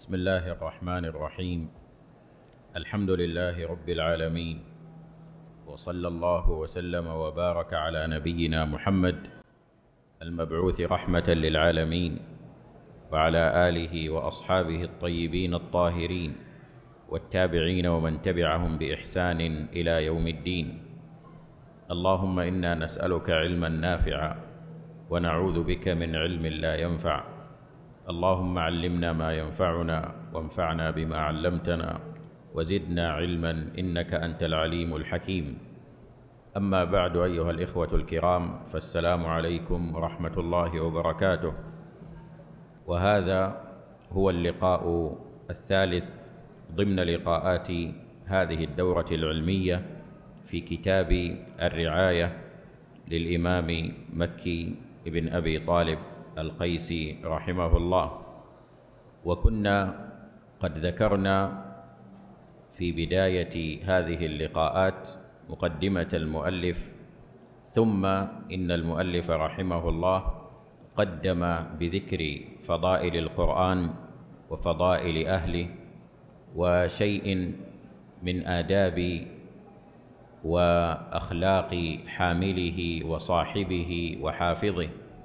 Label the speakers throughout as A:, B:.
A: بسم الله الرحمن الرحيم. الحمد لله رب العالمين، وصلى الله وسلم وبارك على نبينا محمد المبعوث رحمة للعالمين، وعلى آله وأصحابه الطيبين الطاهرين والتابعين ومن تبعهم بإحسان إلى يوم الدين. اللهم إنا نسألك علما نافعا ونعوذ بك من علم لا ينفع. اللهم علمنا ما ينفعنا وانفعنا بما علمتنا وزدنا علما إنك أنت العليم الحكيم. أما بعد، أيها الإخوة الكرام، فالسلام عليكم ورحمة الله وبركاته. وهذا هو اللقاء الثالث ضمن لقاءات هذه الدورة العلمية في كتاب الرعاية للإمام مكي بن أبي طالب القيسي رحمه الله. وكنا قد ذكرنا في بداية هذه اللقاءات مقدمة المؤلف، ثم إن المؤلف رحمه الله قدم بذكر فضائل القرآن وفضائل أهله وشيء من آداب وأخلاق حامله وصاحبه وحافظه.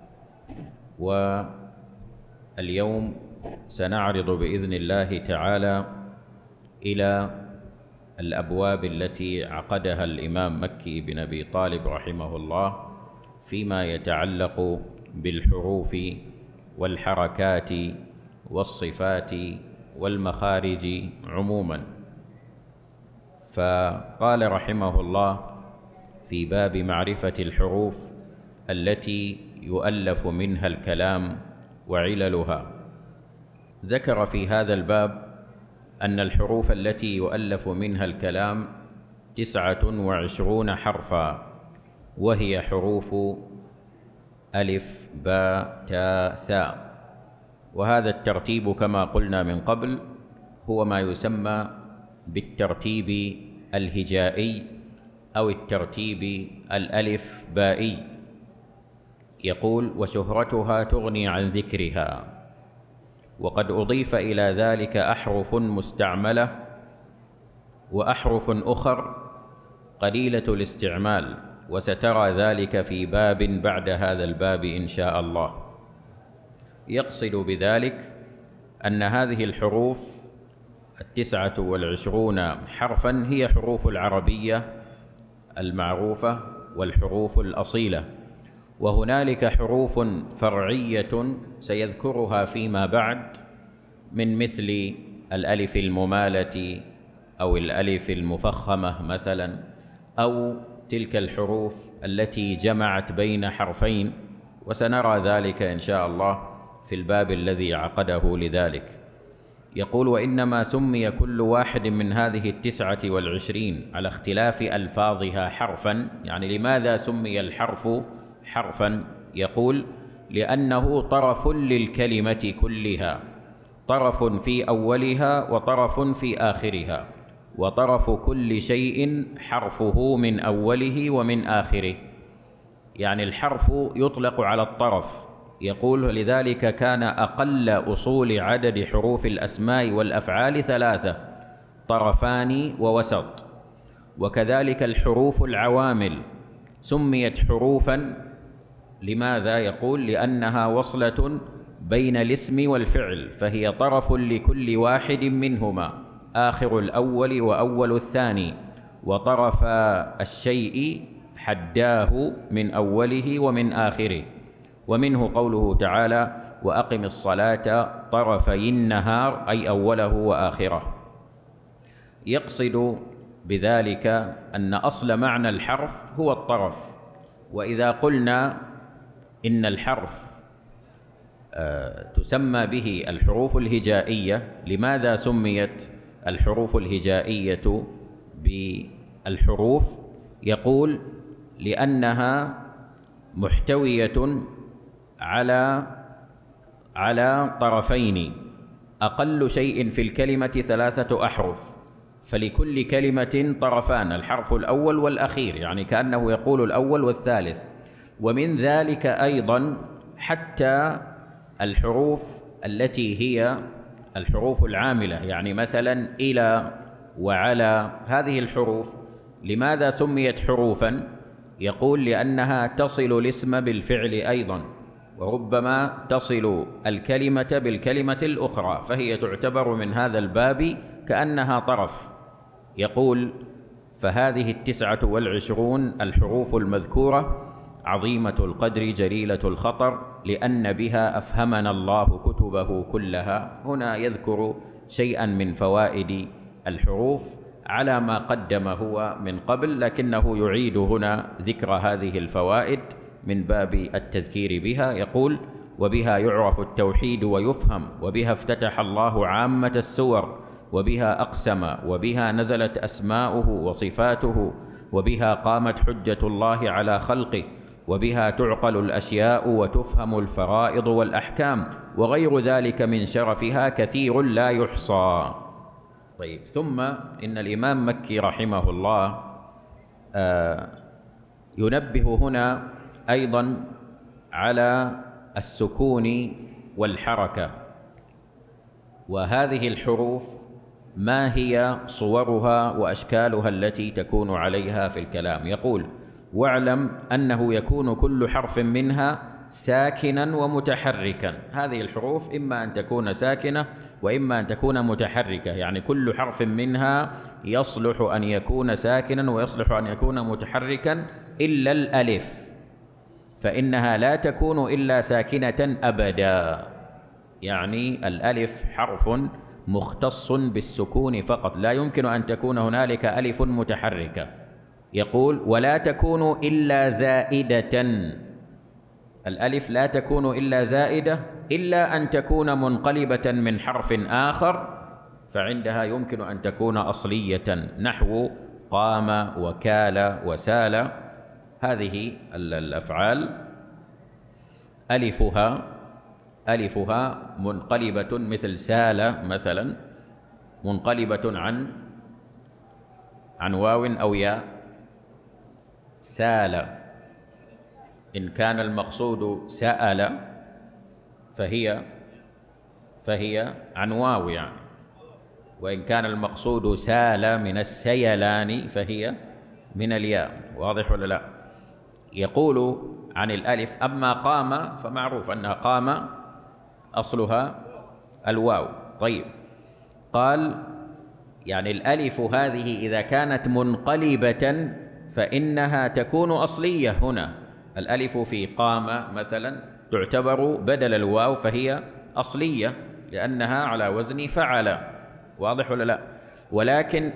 A: واليوم سنعرض بإذن الله تعالى إلى الأبواب التي عقدها الإمام مكي بن أبي طالب رحمه الله فيما يتعلق بالحروف والحركات والصفات والمخارج عموما. فقال رحمه الله في باب معرفة الحروف التي يؤلف منها الكلام وعللها، ذكر في هذا الباب أن الحروف التي يؤلف منها الكلام 29 حرفا، وهي حروف ألف باء تاء ثاء. وهذا الترتيب كما قلنا من قبل هو ما يسمى بالترتيب الهجائي أو الترتيب الألف بائي. يقول: وشهرتها تغني عن ذكرها. وقد أضيف إلى ذلك أحرف مستعملة وأحرف أخر قليلة الاستعمال، وسترى ذلك في باب بعد هذا الباب إن شاء الله. يقصد بذلك أن هذه الحروف 29 حرفا هي حروف العربية المعروفة والحروف الأصيلة، وهنالك حروف فرعية سيذكرها فيما بعد من مثل الألف الممالة أو الألف المفخمة مثلا، أو تلك الحروف التي جمعت بين حرفين، وسنرى ذلك إن شاء الله في الباب الذي عقده لذلك. يقول: وإنما سمي كل واحد من هذه 29 على اختلاف ألفاظها حرفا. يعني لماذا سمي الحرف حرفا؟ يقول: لأنه طرف للكلمة كلها، طرف في أولها وطرف في آخرها، وطرف كل شيء حرفه من أوله ومن آخره. يعني الحرف يطلق على الطرف. يقول: لذلك كان أقل أصول عدد حروف الأسماء والأفعال 3، طرفان ووسط. وكذلك الحروف العوامل سميت حروفا. لماذا؟ يقول: لأنها وصلة بين الاسم والفعل، فهي طرف لكل واحد منهما، آخر الأول وأول الثاني، وطرف الشيء حداه من أوله ومن آخره. ومنه قوله تعالى: وأقم الصلاة طرفي النهار، أي أوله وآخره. يقصد بذلك أن أصل معنى الحرف هو الطرف. وإذا قلنا إن الحرف تسمى به الحروف الهجائية، لماذا سميت الحروف الهجائية بالحروف؟ يقول: لأنها محتوية على طرفين، أقل شيء في الكلمة 3 أحرف، فلكل كلمة طرفان، الحرف الأول والأخير، يعني كأنه يقول الأول والثالث. ومن ذلك أيضا حتى الحروف التي هي الحروف العاملة، يعني مثلا إلى وعلى، هذه الحروف لماذا سميت حروفا؟ يقول لأنها تصل الاسم بالفعل أيضا، وربما تصل الكلمة بالكلمة الأخرى، فهي تعتبر من هذا الباب كأنها طرف. يقول: فهذه 29 الحروف المذكورة عظيمة القدر جليلة الخطر، لأن بها أفهمنا الله كتبه كلها. هنا يذكر شيئا من فوائد الحروف على ما قدم هو من قبل، لكنه يعيد هنا ذكر هذه الفوائد من باب التذكير بها. يقول: وبها يعرف التوحيد ويفهم، وبها افتتح الله عامة السور، وبها أقسم، وبها نزلت أسماؤه وصفاته، وبها قامت حجة الله على خلقه، وبها تعقل الأشياء وتفهم الفرائض والأحكام، وغير ذلك من شرفها كثير لا يحصى. طيب، ثم إن الإمام مكي رحمه الله ينبه هنا أيضا على السكون والحركة، وهذه الحروف ما هي صورها وأشكالها التي تكون عليها في الكلام. يقول: واعلم أنه يكون كل حرف منها ساكنا ومتحركا. هذه الحروف إما أن تكون ساكنة وإما أن تكون متحركة، يعني كل حرف منها يصلح أن يكون ساكنا ويصلح أن يكون متحركا إلا الألف، فإنها لا تكون إلا ساكنة أبدا. يعني الألف حرف مختص بالسكون فقط، لا يمكن أن تكون هنالك ألف متحركة. يقول: ولا تكون إلا زائدة. الألف لا تكون إلا زائدة، إلا أن تكون منقلبة من حرف آخر، فعندها يمكن أن تكون أصلية، نحو قام وكال وسال. هذه الأفعال ألفها منقلبة، مثل سال مثلا منقلبة عن واو أو ياء. سال إن كان المقصود سأل فهي عن واو يعني، وإن كان المقصود سال من السيلان فهي من الياء. واضح ولا لا؟ يقول عن الألف: أما قام فمعروف أنها قام أصلها الواو. طيب، قال يعني الألف هذه إذا كانت منقلبة فإنها تكون أصلية. هنا الألف في قام مثلا تعتبر بدل الواو، فهي أصلية لأنها على وزن فعل. واضح ولا لا؟ ولكن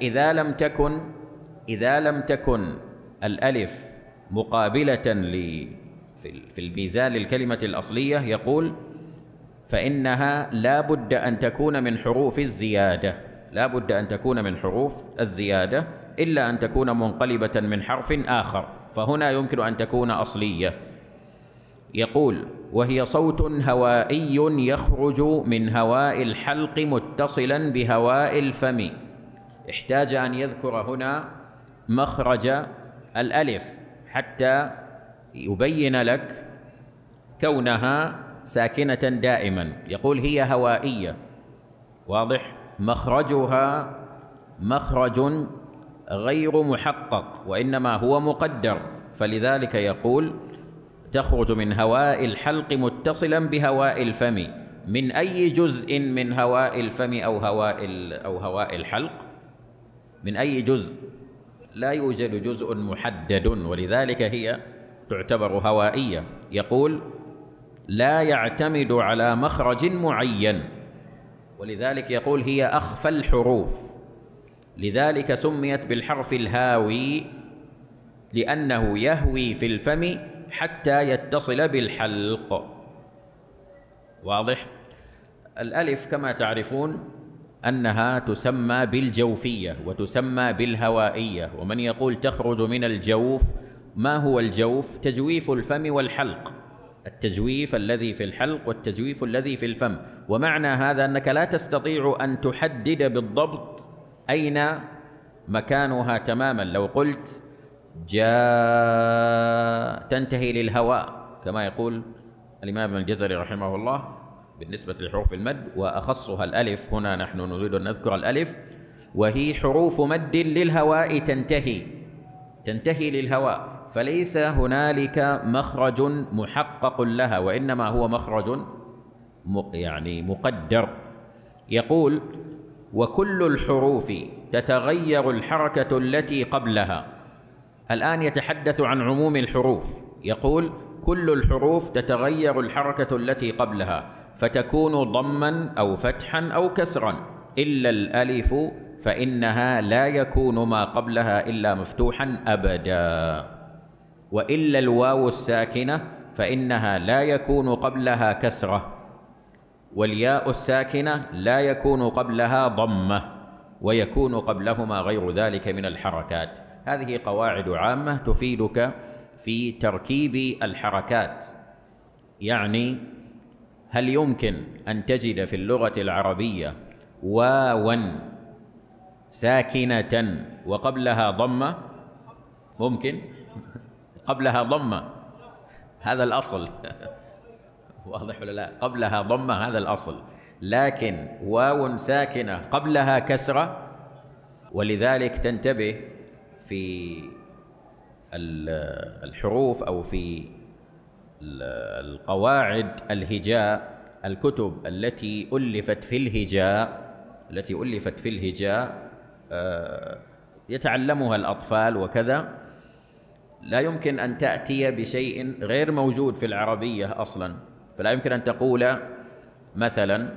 A: إذا لم تكن الألف مقابلة في الميزان للكلمة الأصلية، يقول: فإنها لا بد أن تكون من حروف الزيادة، لا بد أن تكون من حروف الزيادة، إلا أن تكون منقلبة من حرف آخر، فهنا يمكن أن تكون أصلية. يقول: وهي صوت هوائي يخرج من هواء الحلق متصلا بهواء الفم. احتاج أن يذكر هنا مخرج الألف حتى يبين لك كونها ساكنة دائما. يقول: هي هوائية. واضح؟ مخرجها مخرج غير محقق، وإنما هو مقدر، فلذلك يقول: تخرج من هواء الحلق متصلا بهواء الفم. من أي جزء من هواء الفم أو هواء الحلق؟ من أي جزء؟ لا يوجد جزء محدد، ولذلك هي تعتبر هوائية. يقول: لا يعتمد على مخرج معين، ولذلك يقول: هي أخفى الحروف، لذلك سميت بالحرف الهاوي، لأنه يهوي في الفم حتى يتصل بالحلق. واضح؟ الألف كما تعرفون أنها تسمى بالجوفية وتسمى بالهوائية، ومن يقول تخرج من الجوف. ما هو الجوف؟ تجويف الفم والحلق، التجويف الذي في الحلق والتجويف الذي في الفم. ومعنى هذا أنك لا تستطيع أن تحدد بالضبط أين مكانها تماما. لو قلت جاء تنتهي للهواء كما يقول الإمام الجزري رحمه الله: بالنسبة لحروف المد، وأخصها الألف. هنا نحن نريد أن نذكر الألف، وهي حروف مد للهواء تنتهي للهواء، فليس هنالك مخرج محقق لها، وإنما هو مخرج يعني مقدر. يقول: وكل الحروف تتغير الحركة التي قبلها. الآن يتحدث عن عموم الحروف، يقول: كل الحروف تتغير الحركة التي قبلها، فتكون ضما أو فتحا أو كسرا، إلا الألف فإنها لا يكون ما قبلها إلا مفتوحا أبدا، وإلا الواو الساكنة فإنها لا يكون قبلها كسرة، والياء الساكنة لا يكون قبلها ضمة، ويكون قبلهما غير ذلك من الحركات. هذه قواعد عامة تفيدك في تركيب الحركات. يعني هل يمكن أن تجد في اللغة العربية واوا ساكنة وقبلها ضمة؟ ممكن. قبلها ضمة، هذا الأصل. واضح ولا لا؟ قبلها ضمة، هذا الأصل. لكن واو ساكنة قبلها كسرة، ولذلك تنتبه في الحروف أو في القواعد الهجاء، الكتب التي ألفت في الهجاء يتعلمها الأطفال وكذا، لا يمكن أن تأتي بشيء غير موجود في العربية أصلا. فلا يمكن أن تقول مثلا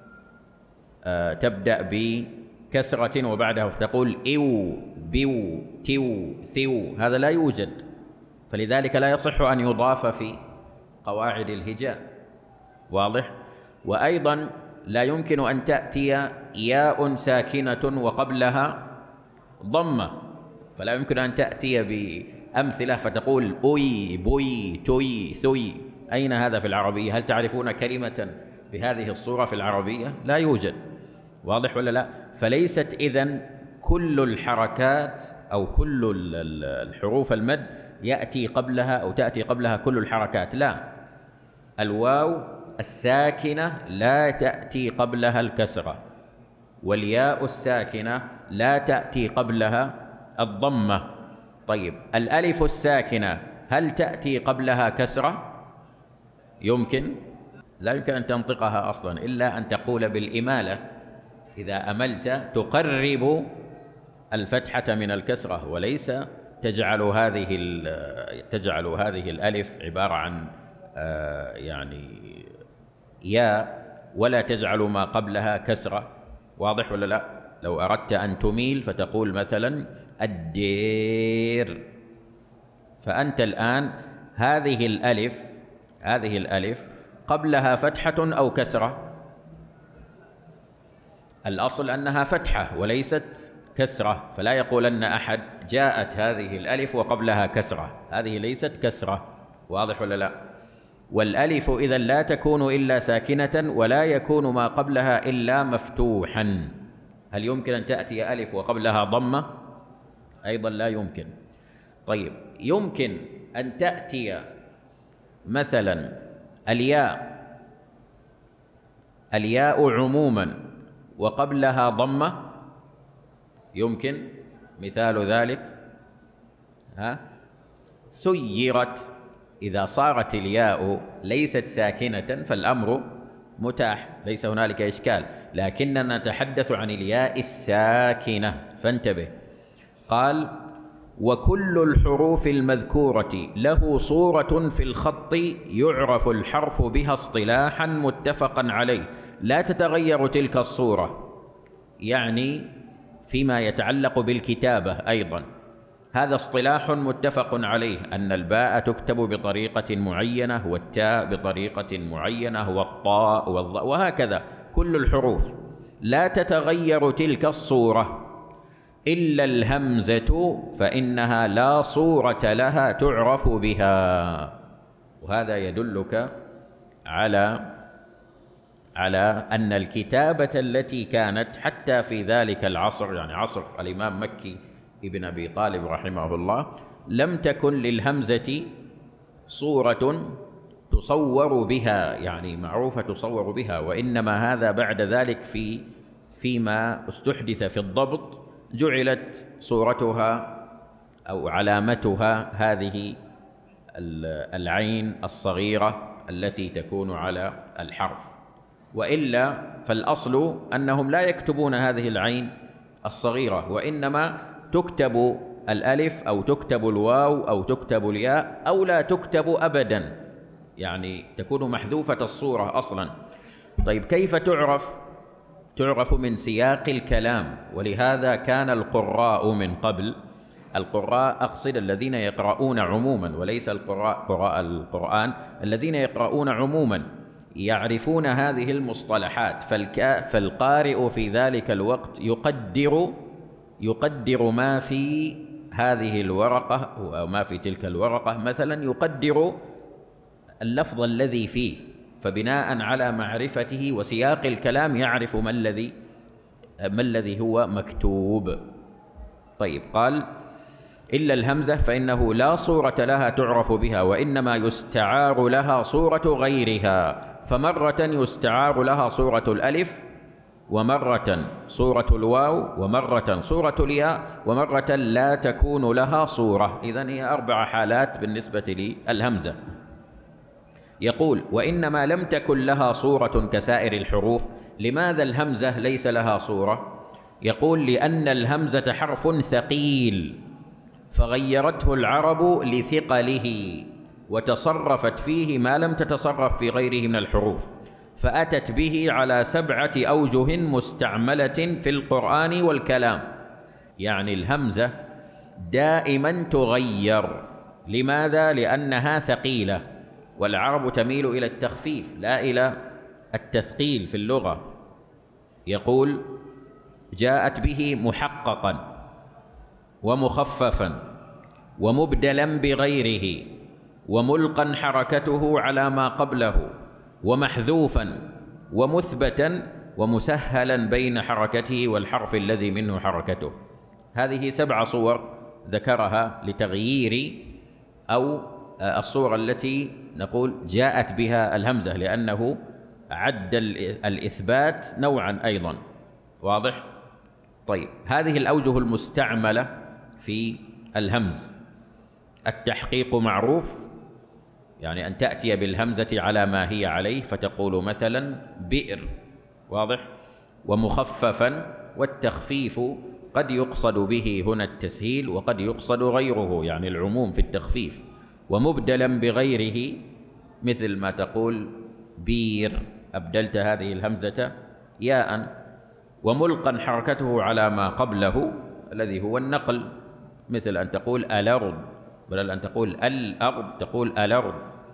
A: تبدأ بكسرة وبعدها تقول إو بيو تيو ثيو، هذا لا يوجد، فلذلك لا يصح أن يضاف في قواعد الهجاء. واضح؟ وأيضا لا يمكن أن تأتي ياء ساكنة وقبلها ضمة، فلا يمكن أن تأتي بأمثلة فتقول أوي بوي توي ثوي. أين هذا في العربية؟ هل تعرفون كلمة بهذه الصورة في العربية؟ لا يوجد. واضح ولا لا؟ فليست إذن كل الحركات أو كل الحروف المد يأتي قبلها أو تأتي قبلها كل الحركات، لا. الواو الساكنة لا تأتي قبلها الكسرة، والياء الساكنة لا تأتي قبلها الضمة. طيب، الألف الساكنة هل تأتي قبلها كسرة؟ يمكن؟ لا يمكن أن تنطقها أصلا إلا أن تقول بالإمالة. إذا أملت تقرب الفتحة من الكسرة، وليس تجعل هذه الألف عبارة عن يعني ياء، ولا تجعل ما قبلها كسرة. واضح ولا لا؟ لو أردت أن تميل فتقول مثلا الدير، فأنت الآن هذه الألف قبلها فتحة أو كسرة؟ الأصل أنها فتحة وليست كسرة، فلا يقولن أحد جاءت هذه الألف وقبلها كسرة، هذه ليست كسرة. واضح ولا لا؟ والألف إذا لا تكون إلا ساكنة، ولا يكون ما قبلها إلا مفتوحا. هل يمكن أن تأتي ألف وقبلها ضمة؟ أيضا لا يمكن. طيب، يمكن أن تأتي مثلا الياء عموما وقبلها ضمة؟ يمكن. مثال ذلك سيرت، إذا صارت الياء ليست ساكنة فالأمر متاح، ليس هنالك إشكال، لكننا نتحدث عن الياء الساكنة، فانتبه. قال: وكل الحروف المذكورة له صورة في الخط يعرف الحرف بها اصطلاحا متفقا عليه، لا تتغير تلك الصورة. يعني فيما يتعلق بالكتابة أيضا هذا اصطلاح متفق عليه، أن الباء تكتب بطريقة معينة، والتاء بطريقة معينة، والطاء والظاء، وهكذا كل الحروف لا تتغير تلك الصورة، إلا الهمزة فإنها لا صورة لها تعرف بها. وهذا يدلك على أن الكتابة التي كانت حتى في ذلك العصر، يعني عصر الإمام مكي ابن أبي طالب رحمه الله، لم تكن للهمزة صورة تصور بها، يعني معروفة تصور بها، وإنما هذا بعد ذلك فيما استحدث في الضبط جعلت صورتها أو علامتها هذه العين الصغيرة التي تكون على الحرف، وإلا فالأصل أنهم لا يكتبون هذه العين الصغيرة، وإنما تكتب الألف أو تكتب الواو أو تكتب الياء أو لا تكتب أبدا، يعني تكون محذوفة الصورة أصلا. طيب كيف تعرف؟ تعرف من سياق الكلام، ولهذا كان القراء من قبل، القراء أقصد الذين يقرؤون عموما وليس قراء القرآن، الذين يقرؤون عموما يعرفون هذه المصطلحات، فالقارئ في ذلك الوقت يقدر ما في هذه الورقة أو ما في تلك الورقة، مثلا يقدر اللفظ الذي فيه، فبناء على معرفته وسياق الكلام يعرف ما الذي هو مكتوب. طيب قال إلا الهمزة فإنه لا صورة لها تعرف بها، وإنما يستعار لها صورة غيرها، فمرة يستعار لها صورة الألف، ومرة صورة الواو، ومرة صورة الياء، ومرة لا تكون لها صورة. إذن هي 4 حالات بالنسبة للهمزة. يقول وإنما لم تكن لها صورة كسائر الحروف. لماذا الهمزة ليس لها صورة؟ يقول لأن الهمزة حرف ثقيل، فغيرته العرب لثقله، وتصرفت فيه ما لم تتصرف في غيره من الحروف، فأتت به على 7 أوجه مستعملة في القرآن والكلام. يعني الهمزة دائما تغير. لماذا؟ لأنها ثقيلة، والعرب تميل إلى التخفيف لا إلى التثقيل في اللغة. يقول جاءت به محققا ومخففا ومبدلا بغيره، وملقا حركته على ما قبله، ومحذوفا ومثبتا ومسهلا بين حركته والحرف الذي منه حركته. هذه 7 صور ذكرها لتغيير أو الصورة التي نقول جاءت بها الهمزة، لأنه عد الإثبات نوعا أيضا. واضح؟ طيب هذه الأوجه المستعملة في الهمز: التحقيق معروف، يعني أن تأتي بالهمزة على ما هي عليه، فتقول مثلا بئر. واضح؟ ومخففا، والتخفيف قد يقصد به هنا التسهيل وقد يقصد غيره، يعني العموم في التخفيف. ومبدلا بغيره مثل ما تقول بير، أبدلت هذه الهمزة ياء. وملقا حركته على ما قبله الذي هو النقل، مثل أن تقول الأرض بدل أن تقول الأرض تقول الأرض.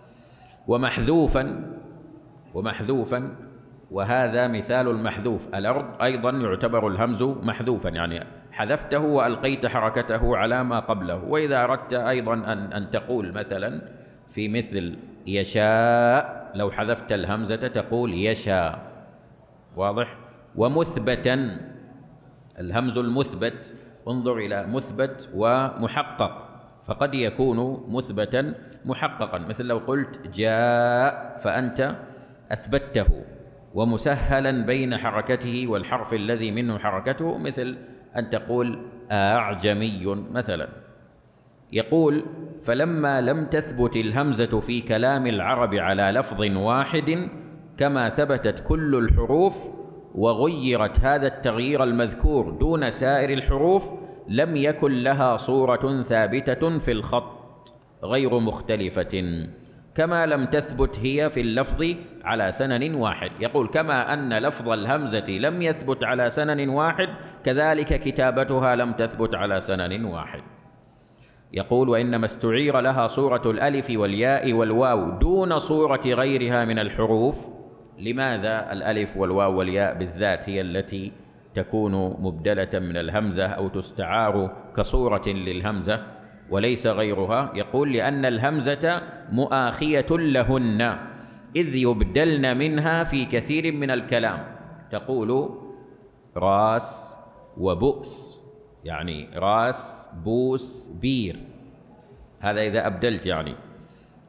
A: ومحذوفا، وهذا مثال المحذوف. الأرض أيضا يعتبر الهمز محذوفا، يعني حذفته وألقيت حركته على ما قبله. وإذا أردت أيضا أن تقول مثلا في مثل يشاء، لو حذفت الهمزة تقول يشاء. واضح؟ ومثبتا، الهمز المثبت، انظر إلى مثبت ومحقق، فقد يكون مثبتا محققا، مثل لو قلت جاء فأنت أثبته. ومسهلا بين حركته والحرف الذي منه حركته، مثل أن تقول أعجمي مثلا. يقول فلما لم تثبت الهمزة في كلام العرب على لفظ واحد كما ثبتت كل الحروف، وغيرت هذا التغيير المذكور دون سائر الحروف، لم يكن لها صورة ثابتة في الخط غير مختلفة، كما لم تثبت هي في اللفظ على سنن واحد. يقول كما أن لفظ الهمزة لم يثبت على سنن واحد، كذلك كتابتها لم تثبت على سنن واحد. يقول وإنما استعير لها صورة الألف والياء والواو دون صورة غيرها من الحروف. لماذا الألف والواو والياء بالذات هي التي تكون مبدلة من الهمزة أو تستعار كصورة للهمزة وليس غيرها؟ يقول لأن الهمزة مؤاخية لهن، إذ يبدلن منها في كثير من الكلام. تقول راس وبؤس، يعني راس بوس بير، هذا إذا أبدلت يعني.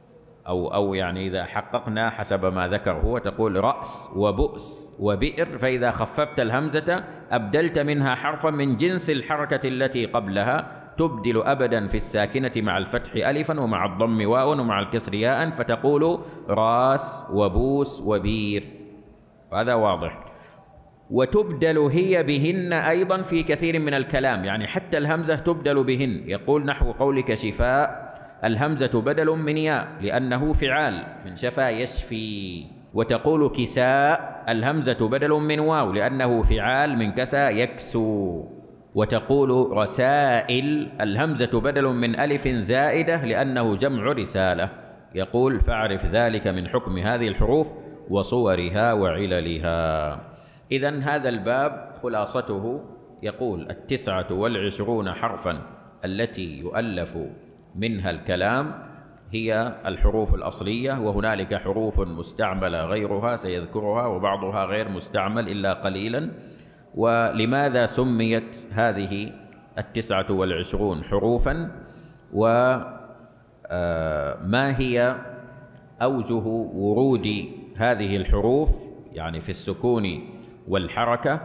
A: أو يعني إذا حققنا حسب ما ذكر هو تقول رأس وبؤس وبئر، فإذا خففت الهمزة أبدلت منها حرفا من جنس الحركة التي قبلها، تبدل أبدا في الساكنة مع الفتح ألفا ومع الضم واو ومع الكسر ياء، فتقول راس وبوس وبير. هذا واضح. وتبدل هي بهن أيضا في كثير من الكلام، يعني حتى الهمزة تبدل بهن. يقول نحو قولك شفاء، الهمزة بدل من ياء لأنه فعال من شفا يشفي. وتقول كساء، الهمزة بدل من واو لأنه فعال من كسى يكسو. وتقول رسائل، الهمزة بدل من ألف زائدة لأنه جمع رسالة. يقول فاعرف ذلك من حكم هذه الحروف وصورها وعللها. إذن هذا الباب خلاصته يقول 29 حرفا التي يؤلف منها الكلام هي الحروف الأصلية، وهنالك حروف مستعملة غيرها سيذكرها، وبعضها غير مستعمل إلا قليلا. ولماذا سميت هذه 29 حروفا، وما هي أوجه ورود هذه الحروف يعني في السكون والحركة.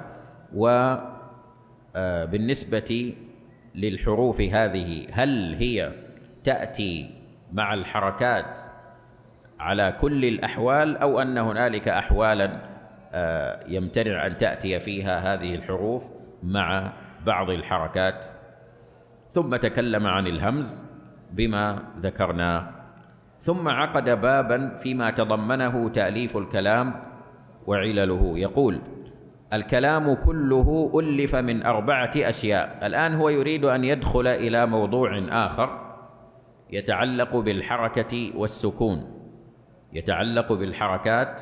A: وبالنسبة للحروف هذه هل هي تأتي مع الحركات على كل الأحوال، أو أن هنالك أحوالا يمتنع أن تأتي فيها هذه الحروف مع بعض الحركات؟ ثم تكلم عن الهمز بما ذكرناه، ثم عقد بابا فيما تضمنه تأليف الكلام وعلله. يقول الكلام كله ألف من 4 أشياء. الآن هو يريد أن يدخل إلى موضوع آخر يتعلق بالحركة والسكون، يتعلق بالحركات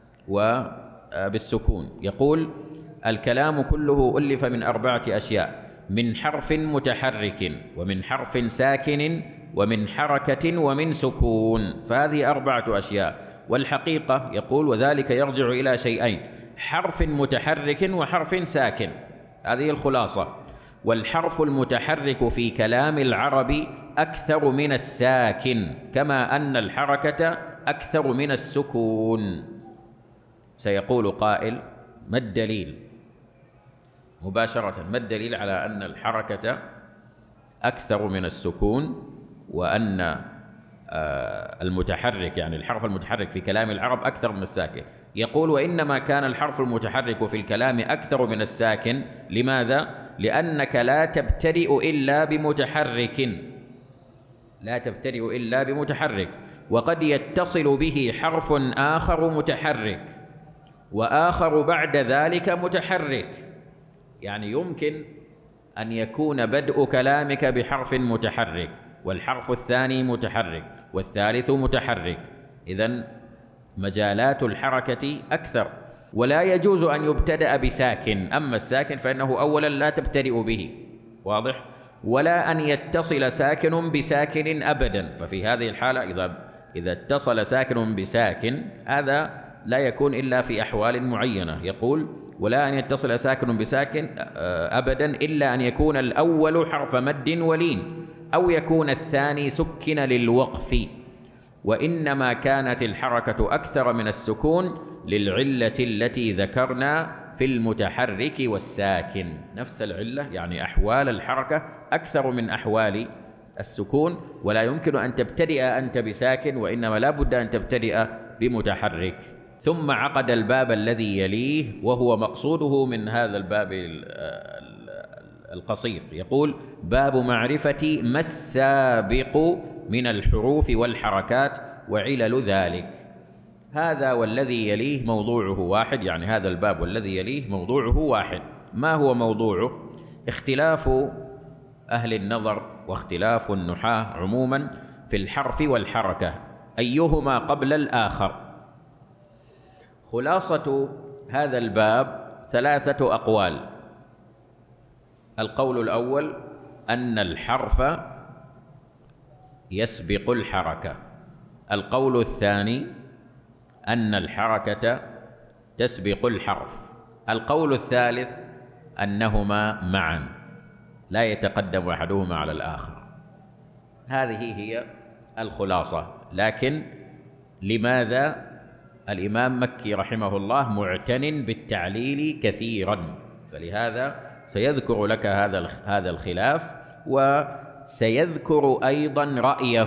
A: وبالسكون. يقول الكلام كله ألف من 4 أشياء: من حرف متحرك، ومن حرف ساكن، ومن حركة، ومن سكون. فهذه 4 أشياء. والحقيقة يقول وذلك يرجع إلى شيئين: حرف متحرك وحرف ساكن. هذه الخلاصة. والحرف المتحرك في كلام العرب أكثر من الساكن، كما أن الحركة أكثر من السكون. سيقول قائل: ما الدليل؟ مباشرة، ما الدليل على أن الحركة أكثر من السكون، وأن المتحرك يعني الحرف المتحرك في كلام العرب أكثر من الساكن؟ يقول وإنما كان الحرف المتحرك في الكلام أكثر من الساكن. لماذا؟ لأنك لا تبتدئ إلا بمتحرك، لا تبتدئ إلا بمتحرك، وقد يتصل به حرف آخر متحرك وآخر بعد ذلك متحرك. يعني يمكن أن يكون بدء كلامك بحرف متحرك، والحرف الثاني متحرك، والثالث متحرك. إذن مجالات الحركة أكثر، ولا يجوز أن يبتدأ بساكن. أما الساكن فإنه أولا لا تبتدئ به، واضح؟ ولا أن يتصل ساكن بساكن أبدا. ففي هذه الحالة إذا اتصل ساكن بساكن هذا لا يكون إلا في أحوال معينة. يقول ولا أن يتصل ساكن بساكن أبدا إلا أن يكون الأول حرف مد ولين، أو يكون الثاني سكن للوقف. وإنما كانت الحركة أكثر من السكون للعلة التي ذكرنا في المتحرك والساكن. نفس العلة، يعني أحوال الحركة أكثر من أحوال السكون، ولا يمكن أن تبتدئ أنت بساكن، وإنما لا بد أن تبتدئ بمتحرك. ثم عقد الباب الذي يليه، وهو مقصوده من هذا الباب القصير. يقول باب معرفة ما السابق من الحروف والحركات وعلل ذلك. هذا والذي يليه موضوعه واحد، يعني هذا الباب والذي يليه موضوعه واحد. ما هو موضوعه؟ اختلاف أهل النظر واختلاف النحاة عموما في الحرف والحركة، أيهما قبل الآخر. خلاصة هذا الباب 3 أقوال. القول الأول أن الحرف يسبق الحركة. القول الثاني أن الحركة تسبق الحرف. القول الثالث أنهما معا لا يتقدم أحدهما على الآخر. هذه هي الخلاصة. لكن لماذا؟ الإمام مكي رحمه الله معتن بالتعليل كثيرا، فلهذا سيذكر لك هذا الخلاف، وسيذكر أيضا رأيه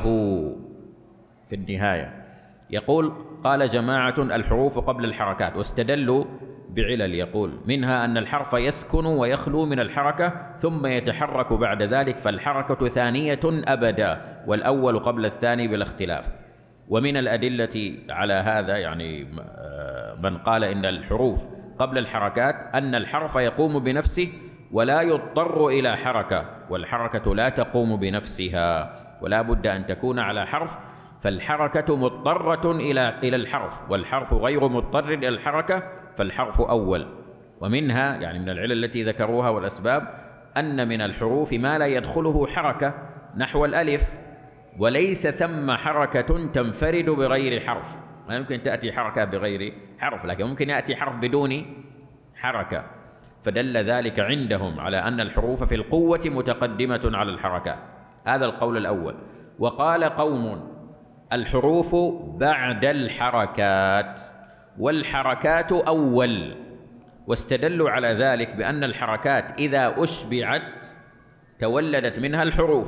A: في النهاية. يقول: قال جماعة الحروف قبل الحركات، واستدلوا بعلل، يقول: منها أن الحرف يسكن ويخلو من الحركة ثم يتحرك بعد ذلك، فالحركة ثانية أبدا، والأول قبل الثاني بلا اختلاف. ومن الأدلة على هذا يعني من قال إن الحروف قبل الحركات أن الحرف يقوم بنفسه ولا يضطر إلى حركة، والحركة لا تقوم بنفسها، ولا بد أن تكون على حرف، فالحركة مضطرة إلى الحرف، والحرف غير مضطر إلى الحركة، فالحرف أول. ومنها يعني من العلل التي ذكروها والأسباب أن من الحروف ما لا يدخله حركة نحو الألف، وليس ثم حركة تنفرد بغير حرف. ما يمكن تأتي حركة بغير حرف، لكن ممكن يأتي حرف بدون حركة، فدل ذلك عندهم على أن الحروف في القوة متقدمة على الحركات. هذا القول الأول. وقال قوم: الحروف بعد الحركات، والحركات أول، واستدلوا على ذلك بأن الحركات إذا أشبعت تولدت منها الحروف.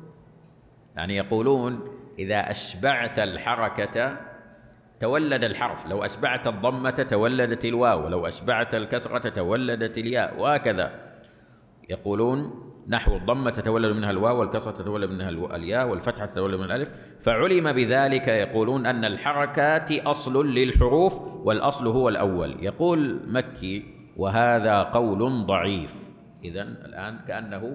A: يعني يقولون: إذا أشبعت الحركة تولد الحرف، لو أشبعت الضمة تولدت الواو، ولو أشبعت الكسرة تولدت الياء، وهكذا. يقولون نحو: الضمة تتولد منها الواو، والكسرة تتولد منها الياء، والفتحة تتولد من الألف. فعلم بذلك، يقولون أن الحركات أصل للحروف، والأصل هو الأول. يقول مكي: وهذا قول ضعيف. إذن الآن كأنه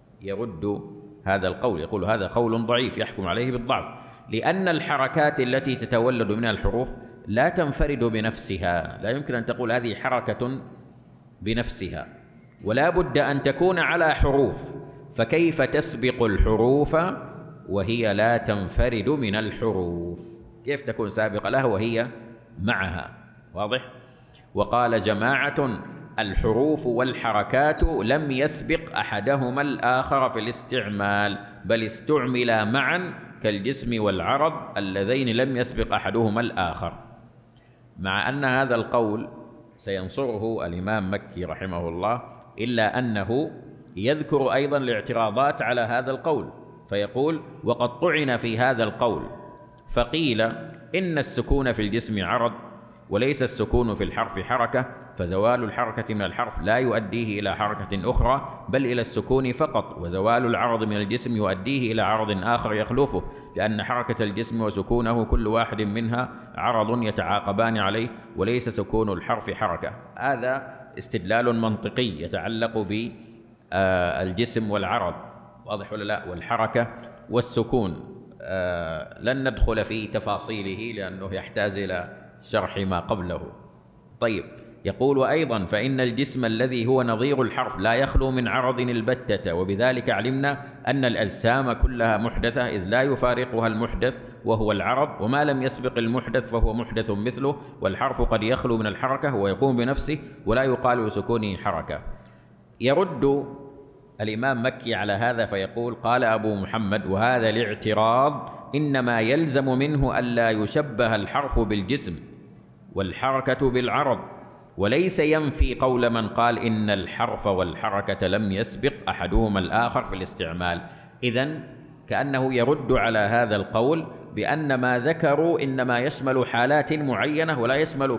A: يرد هذا القول، يقول هذا قول ضعيف يحكم عليه بالضعف، لأن الحركات التي تتولد منها الحروف لا تنفرد بنفسها، لا يمكن أن تقول هذه حركة بنفسها، ولا بد أن تكون على حروف، فكيف تسبق الحروف وهي لا تنفرد من الحروف؟ كيف تكون سابقة لها وهي معها؟ واضح؟ وقال جماعة: الحروف والحركات لم يسبق أحدهما الآخر في الاستعمال، بل استعملا معا كالجسم والعرض اللذين لم يسبق أحدهما الآخر. مع أن هذا القول سينصره الإمام مكي رحمه الله، إلا أنه يذكر أيضا الاعتراضات على هذا القول، فيقول: وقد طعن في هذا القول، فقيل إن السكون في الجسم عرض، وليس السكون في الحرف حركة، فزوال الحركة من الحرف لا يؤديه إلى حركة أخرى، بل إلى السكون فقط، وزوال العرض من الجسم يؤديه إلى عرض آخر يخلفه، لأن حركة الجسم وسكونه كل واحد منها عرض يتعاقبان عليه، وليس سكون الحرف حركة. هذا استدلال منطقي يتعلق بالجسم والعرض، واضح ولا لا؟ والحركة والسكون لن ندخل في تفاصيله لأنه يحتاج إلى شرح ما قبله. طيب، يقول أيضا: فإن الجسم الذي هو نظير الحرف لا يخلو من عرض البتة، وبذلك علمنا أن الأجسام كلها محدثة، إذ لا يفارقها المحدث وهو العرض، وما لم يسبق المحدث فهو محدث مثله، والحرف قد يخلو من الحركة ويقوم بنفسه ولا يقال لسكونه حركة. يرد الإمام مكي على هذا فيقول: قال أبو محمد: وهذا الاعتراض إنما يلزم منه ألا يشبه الحرف بالجسم والحركة بالعرض، وليس ينفي قول من قال إن الحرف والحركة لم يسبق أحدهما الآخر في الاستعمال. إذن كأنه يرد على هذا القول بأن ما ذكروا إنما يشمل حالات معينة، ولا يشمل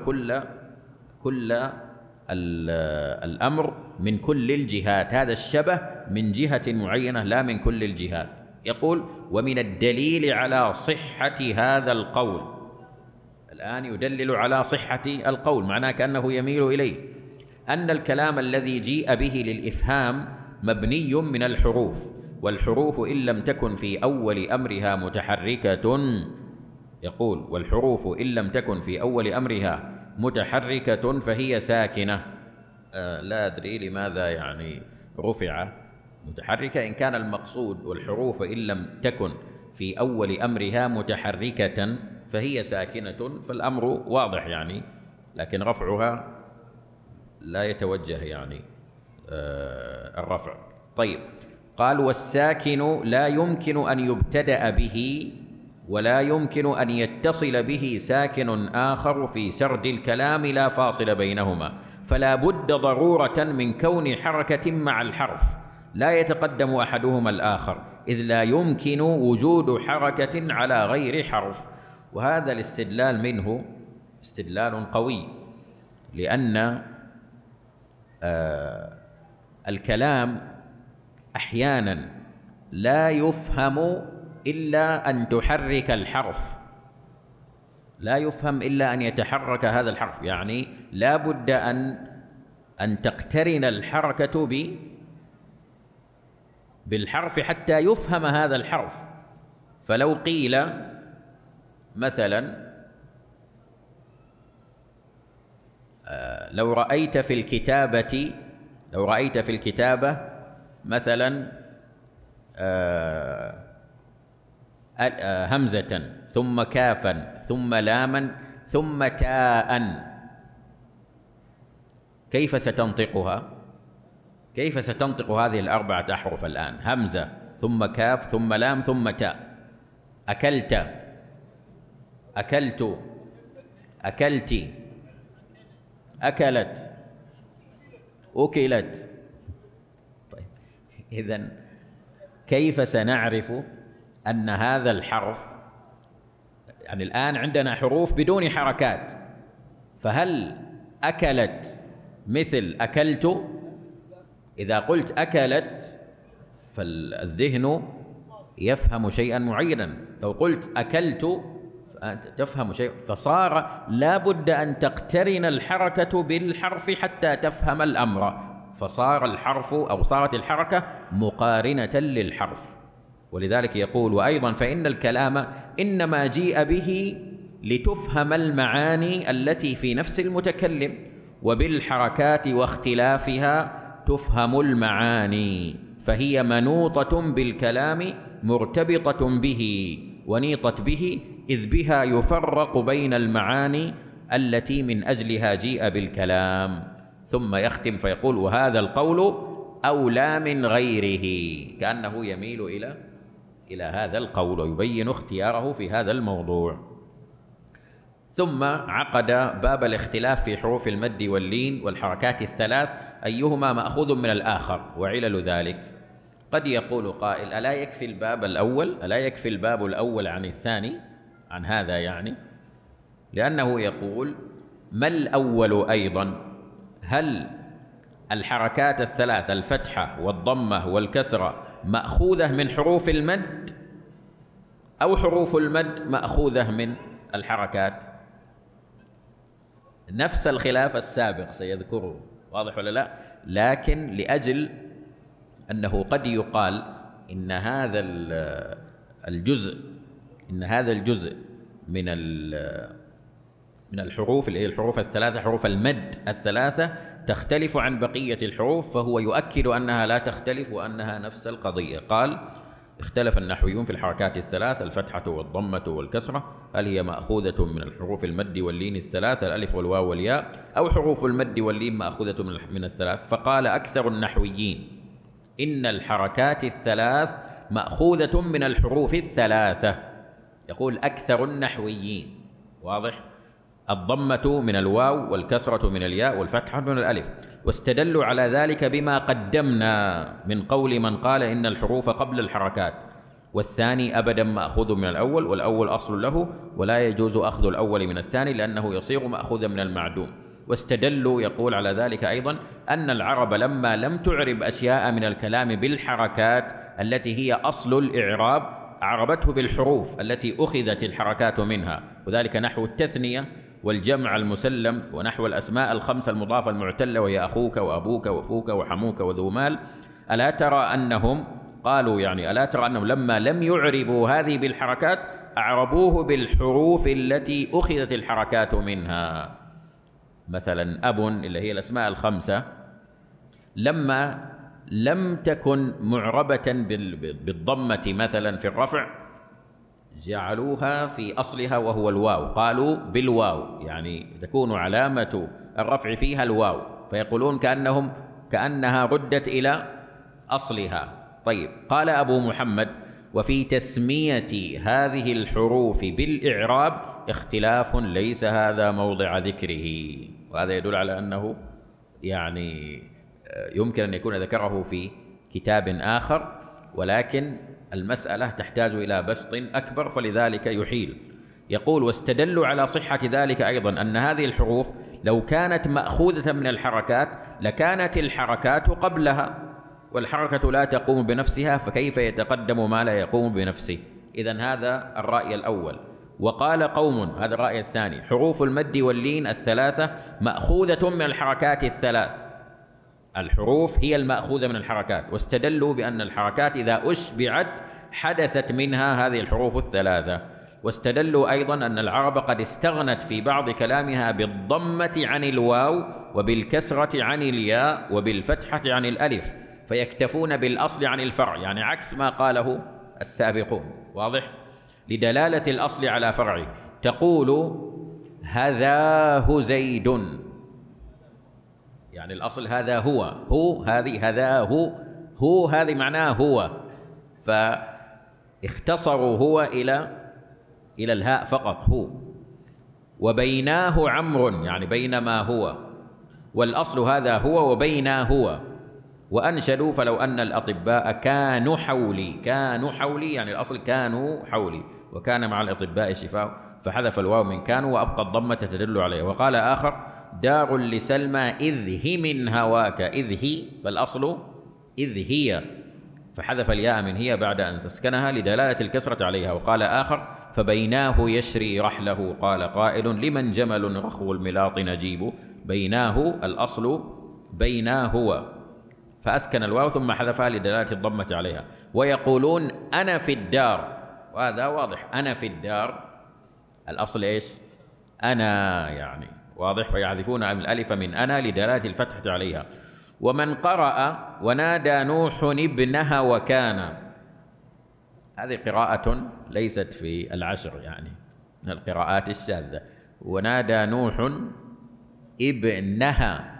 A: كل الأمر من كل الجهات. هذا الشبه من جهة معينة لا من كل الجهات. يقول: ومن الدليل على صحة هذا القول، الآن يدلل على صحة القول، معناه كأنه يميل إليه، أن الكلام الذي جيء به للإفهام مبني من الحروف، والحروف إن لم تكن في أول أمرها متحركة، يقول: والحروف إن لم تكن في أول أمرها متحركة فهي ساكنة. لا أدري لماذا يعني رفع متحركة، إن كان المقصود والحروف إن لم تكن في أول أمرها متحركة فهي ساكنة، فالأمر واضح يعني، لكن رفعها لا يتوجه يعني الرفع. طيب، قال: والساكن لا يمكن أن يبتدأ به ولا يمكن أن يتصل به ساكن آخر في سرد الكلام لا فاصل بينهما، فلا بد ضرورة من كون حركة مع الحرف لا يتقدم أحدهما الآخر، إذ لا يمكن وجود حركة على غير حرف. وهذا الاستدلال منه استدلال قوي، لأن الكلام أحيانا لا يفهم إلا أن تحرك الحرف، لا يفهم إلا أن يتحرك هذا الحرف، يعني لا بد أن تقترن الحركة بالحرف حتى يفهم هذا الحرف. فلو قيل مثلا لو رأيت في الكتابة مثلا همزة ثم كافا ثم لاما ثم تاء، كيف ستنطقها؟ كيف ستنطق هذه الأربعة أحرف الآن؟ همزة ثم كاف ثم لام ثم تاء. أكلت، أكلت، أكلت، أكلت، أكلت. طيب إذن كيف سنعرف أن هذا الحرف، يعني الآن عندنا حروف بدون حركات، فهل أكلت مثل أكلت؟ إذا قلت أكلت فالذهن يفهم شيئا معينا، لو قلت أكلت فأنت تفهم شيء، فصار لا بد أن تقترن الحركة بالحرف حتى تفهم الأمر، فصار الحرف أو صارت الحركة مقارنة للحرف. ولذلك يقول: وأيضا فإن الكلام إنما جيء به لتفهم المعاني التي في نفس المتكلم، وبالحركات واختلافها تفهم المعاني، فهي منوطة بالكلام مرتبطة به ونيطت به، إذ بها يفرق بين المعاني التي من أجلها جيء بالكلام. ثم يختم فيقول: وهذا القول أولى من غيره، كأنه يميل إلى هذا القول ويبين اختياره في هذا الموضوع. ثم عقد باب الاختلاف في حروف المد واللين والحركات الثلاث أيهما مأخوذ من الآخر وعلل ذلك. قد يقول قائل: ألا يكفي الباب الأول؟ ألا يكفي الباب الأول عن الثاني عن هذا؟ يعني لأنه يقول: ما الأول أيضا؟ هل الحركات الثلاث الفتحة والضمة والكسرة مأخوذة من حروف المد، أو حروف المد مأخوذة من الحركات؟ نفس الخلاف السابق سيذكره، واضح ولا لا؟ لكن لأجل أنه قد يقال إن هذا الجزء من الحروف اللي هي الحروف الثلاثة، حروف المد الثلاثة، تختلف عن بقية الحروف، فهو يؤكد أنها لا تختلف وأنها نفس القضية. قال: اختلف النحويون في الحركات الثلاث الفتحة والضمة والكسرة، هل هي مأخوذة من الحروف المد واللين الثلاث الألف والواو والياء، أو حروف المد واللين مأخوذة من الثلاث؟ فقال أكثر النحويين إن الحركات الثلاث مأخوذة من الحروف الثلاثة. يقول أكثر النحويين، واضح؟ الضمة من الواو والكسرة من الياء والفتحة من الألف، واستدلوا على ذلك بما قدمنا من قول من قال إن الحروف قبل الحركات، والثاني أبدا مأخوذ من الأول، والأول أصل له ولا يجوز أخذ الأول من الثاني لأنه يصير مأخوذا من المعدوم. واستدلوا يقول على ذلك أيضا أن العرب لما لم تعرب أشياء من الكلام بالحركات التي هي أصل الإعراب، أعربته بالحروف التي أخذت الحركات منها، وذلك نحو التثنية والجمع المسلم، ونحو الأسماء الخمسة المضافة المعتلة وهي أخوك وأبوك وفوك وحموك وذو مال. ألا ترى أنهم قالوا يعني ألا ترى أنهم لما لم يعربوا هذه بالحركات أعربوه بالحروف التي أخذت الحركات منها. مثلا أب اللي هي الأسماء الخمسة لما لم تكن معربة بالضمة مثلا في الرفع جعلوها في أصلها وهو الواو، قالوا بالواو، يعني تكون علامة الرفع فيها الواو، فيقولون كأنها ردت إلى أصلها. طيب، قال أبو محمد: وفي تسمية هذه الحروف بالإعراب اختلاف ليس هذا موضع ذكره، وهذا يدل على أنه يعني يمكن أن يكون ذكره في كتاب آخر، ولكن المسألة تحتاج إلى بسط أكبر، فلذلك يحيل. يقول: واستدلوا على صحة ذلك أيضا أن هذه الحروف لو كانت مأخوذة من الحركات لكانت الحركات قبلها، والحركة لا تقوم بنفسها، فكيف يتقدم ما لا يقوم بنفسه؟ إذن هذا الرأي الأول. وقال قوم، هذا الرأي الثاني: حروف المد واللين الثلاثة مأخوذة من الحركات الثلاث، الحروف هي المأخوذة من الحركات، واستدلوا بأن الحركات إذا أشبعت حدثت منها هذه الحروف الثلاثة. واستدلوا أيضا أن العرب قد استغنت في بعض كلامها بالضمة عن الواو، وبالكسرة عن الياء، وبالفتحة عن الألف، فيكتفون بالأصل عن الفرع، يعني عكس ما قاله السابقون. واضح؟ لدلالة الأصل على فرعه. تقول: هذاه زيد، يعني الأصل هذا هو هذه هذاه هو هذه معناه هو، فاختصروا هو إلى الهاء فقط هو. وبيناه عمرو، يعني بينما هو، والأصل هذا هو وبينا هو. وأنشدوا: فلو أن الأطباء كانوا حولي يعني الأصل كانوا حولي، وكان مع الأطباء شفاء، فحذف الواو من كانوا وأبقى الضمة تدل عليه. وقال آخر: دار لسلمى إذ هي من هواك، إذ هي، فالأصل إذ هي، فحذف الياء من هي بعد أن تسكنها لدلالة الكسرة عليها. وقال آخر: فبيناه يشري رحله، قال قائل: لمن جمل رخو الملاط نجيب، بيناه الأصل بينا هو، فأسكن الواو ثم حذفها لدلالة الضمة عليها. ويقولون: أنا في الدار، وهذا واضح، أنا في الدار الأصل إيش؟ أنا، يعني واضح، فيحذفون الألف من أنا لدلالة الفتحة عليها. ومن قرأ: ونادى نوح ابنها وكان، هذه قراءة ليست في العشر، يعني من القراءات الشاذة. ونادى نوح ابنها،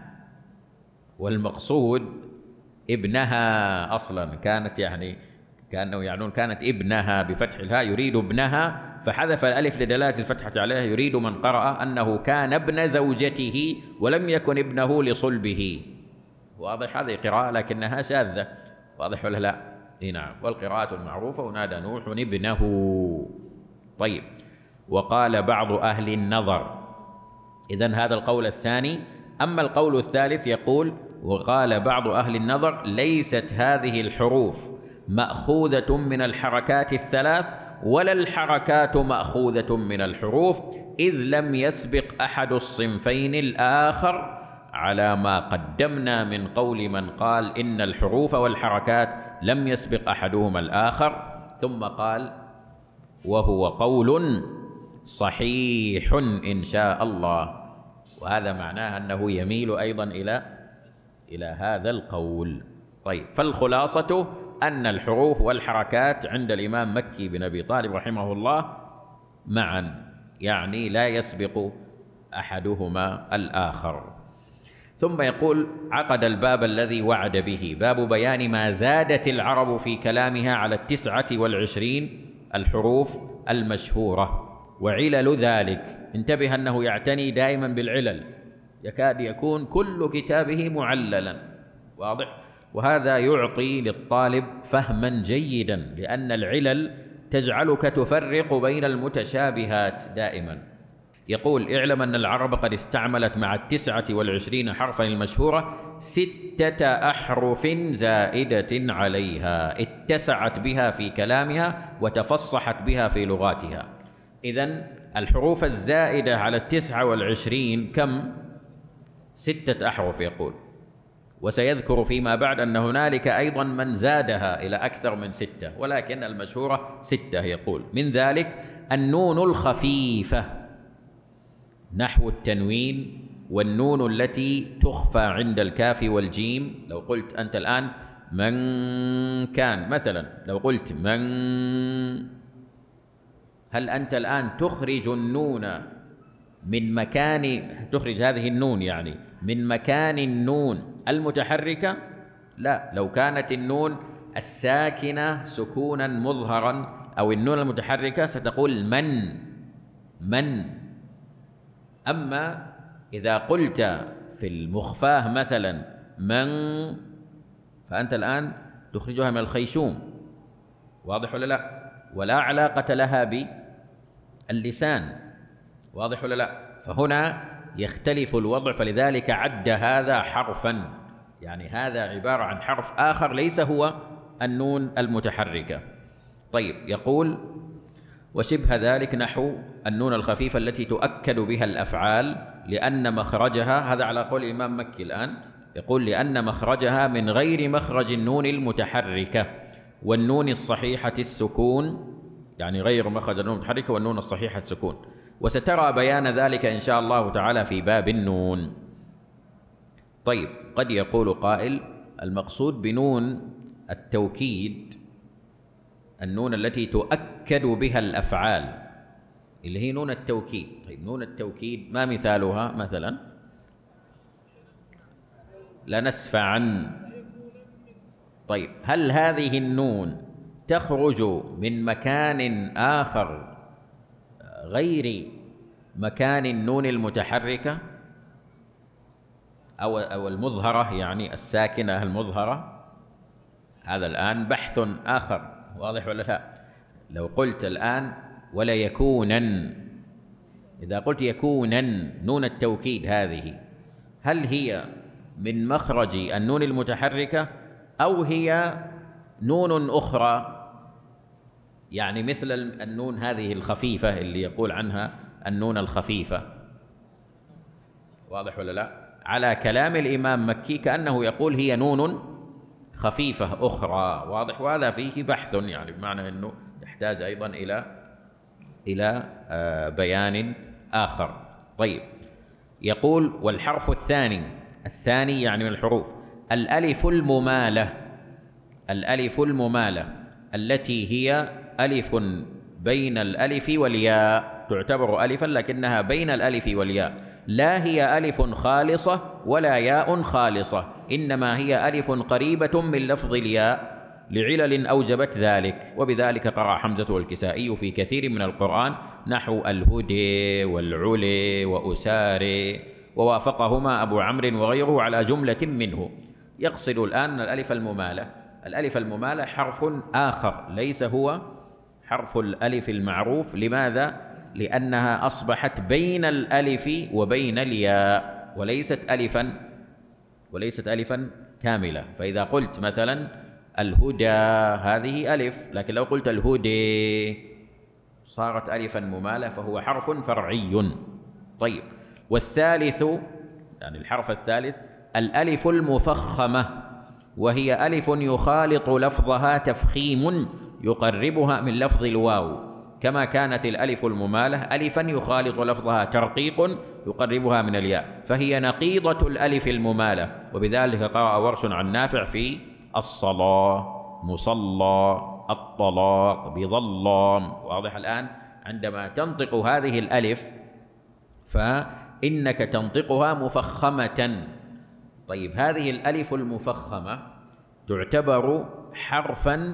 A: والمقصود ابنها أصلا كانت، يعني كانوا يعنون كانت ابنها بفتح الهاء، يريد ابنها، فحذف الألف لدلالة الفتحة عليها. يريد من قرأ أنه كان ابن زوجته ولم يكن ابنه لصلبه. واضح؟ هذه قراءة لكنها شاذة، واضح ولا لا؟ نعم. والقراءة المعروفة: ونادى نوح ابنه. طيب. وقال بعض أهل النظر، إذن هذا القول الثاني. أما القول الثالث يقول: وقال بعض أهل النظر: ليست هذه الحروف مأخوذة من الحركات الثلاث، ولا الحركات مأخوذة من الحروف، إذ لم يسبق أحد الصنفين الآخر، على ما قدمنا من قول من قال إن الحروف والحركات لم يسبق أحدهما الآخر. ثم قال: وهو قول صحيح إن شاء الله. وهذا معناه أنه يميل أيضا إلى هذا القول. طيب، فالخلاصة أن الحروف والحركات عند الإمام مكي بن أبي طالب رحمه الله معا، يعني لا يسبق أحدهما الآخر. ثم يقول: عقد الباب الذي وعد به، باب بيان ما زادت العرب في كلامها على 29 الحروف المشهورة وعلل ذلك. انتبه أنه يعتني دائما بالعلل، يكاد يكون كل كتابه معللا. واضح؟ وهذا يعطي للطالب فهما جيدا، لأن العلل تجعلك تفرق بين المتشابهات دائما. يقول: اعلم أن العرب قد استعملت مع 29 حرفا المشهورة 6 أحرف زائدة عليها، اتسعت بها في كلامها وتفصحت بها في لغاتها. إذن الحروف الزائدة على 29 كم؟ 6 أحرف يقول. وسيذكر فيما بعد أن هنالك أيضا من زادها إلى أكثر من 6، ولكن المشهورة 6. يقول: من ذلك النون الخفيفة، نحو التنوين، والنون التي تخفى عند الكاف والجيم. لو قلت أنت الآن من كان مثلا، لو قلت من، هل أنت الآن تخرج النون من مكان، تخرج هذه النون يعني من مكان النون المتحركة؟ لا، لو كانت النون الساكنة سكونا مظهرا أو النون المتحركة ستقول من. أما إذا قلت في المخفاه مثلا من، فأنت الآن تخرجها من الخيشوم، واضح ولا لا؟ ولا علاقة لها باللسان، واضح ولا لا؟ فهنا يختلف الوضع، فلذلك عد هذا حرفا، يعني هذا عبارة عن حرف آخر ليس هو النون المتحركة. طيب، يقول وشبه ذلك نحو النون الخفيفة التي تؤكد بها الأفعال لأن مخرجها، هذا على قول الإمام مكي الآن، يقول لأن مخرجها من غير مخرج النون المتحركة والنون الصحيحة السكون، يعني غير مخرج النون المتحركة والنون الصحيحة السكون. وسترى بيان ذلك إن شاء الله تعالى في باب النون. طيب، قد يقول قائل المقصود بنون التوكيد النون التي تؤكد بها الأفعال اللي هي نون التوكيد. طيب، نون التوكيد ما مثالها؟ مثلا لنسفعن. طيب، هل هذه النون تخرج من مكان آخر غير مكان النون المتحركة أو المظهرة، يعني الساكنة المظهرة؟ هذا الآن بحث آخر، واضح ولا لا؟ لو قلت الآن ولا يكونن، إذا قلت يكونن نون التوكيد هذه هل هي من مخرج النون المتحركة أو هي نون أخرى، يعني مثل النون هذه الخفيفة اللي يقول عنها النون الخفيفة، واضح ولا لا؟ على كلام الإمام مكي كأنه يقول هي نون خفيفة أخرى، واضح؟ وهذا فيه بحث، يعني بمعنى أنه يحتاج أيضا إلى بيان آخر. طيب، يقول والحرف الثاني يعني من الحروف الألف الممالة. الألف الممالة التي هي ألف بين الألف والياء، تعتبر ألفا لكنها بين الألف والياء، لا هي ألف خالصة ولا ياء خالصة، إنما هي ألف قريبة من لفظ الياء لعلل أوجبت ذلك. وبذلك قرأ حمزة والكسائي في كثير من القرآن نحو الهدي والعلي وأساري، ووافقهما أبو عمرو وغيره على جملة منه. يقصد الآن الألف الممالة. الألف الممالة حرف آخر ليس هو حرف الألف المعروف. لماذا؟ لأنها أصبحت بين الألف وبين الياء وليست ألفا كاملة. فإذا قلت مثلا الهدى هذه ألف، لكن لو قلت الهدي صارت ألفا ممالة، فهو حرف فرعي. طيب، والثالث يعني الحرف الثالث الألف المفخمة، وهي ألف يخالط لفظها تفخيم يقربها من لفظ الواو، كما كانت الألف الممالة ألفا يخالط لفظها ترقيق يقربها من الياء، فهي نقيضة الألف الممالة. وبذلك قرأ ورش عن نافع في الصلاة، مصلى، الطلاق، بظلام، واضح الآن؟ عندما تنطق هذه الألف فإنك تنطقها مفخمة. طيب، هذه الألف المفخمة تعتبر حرفا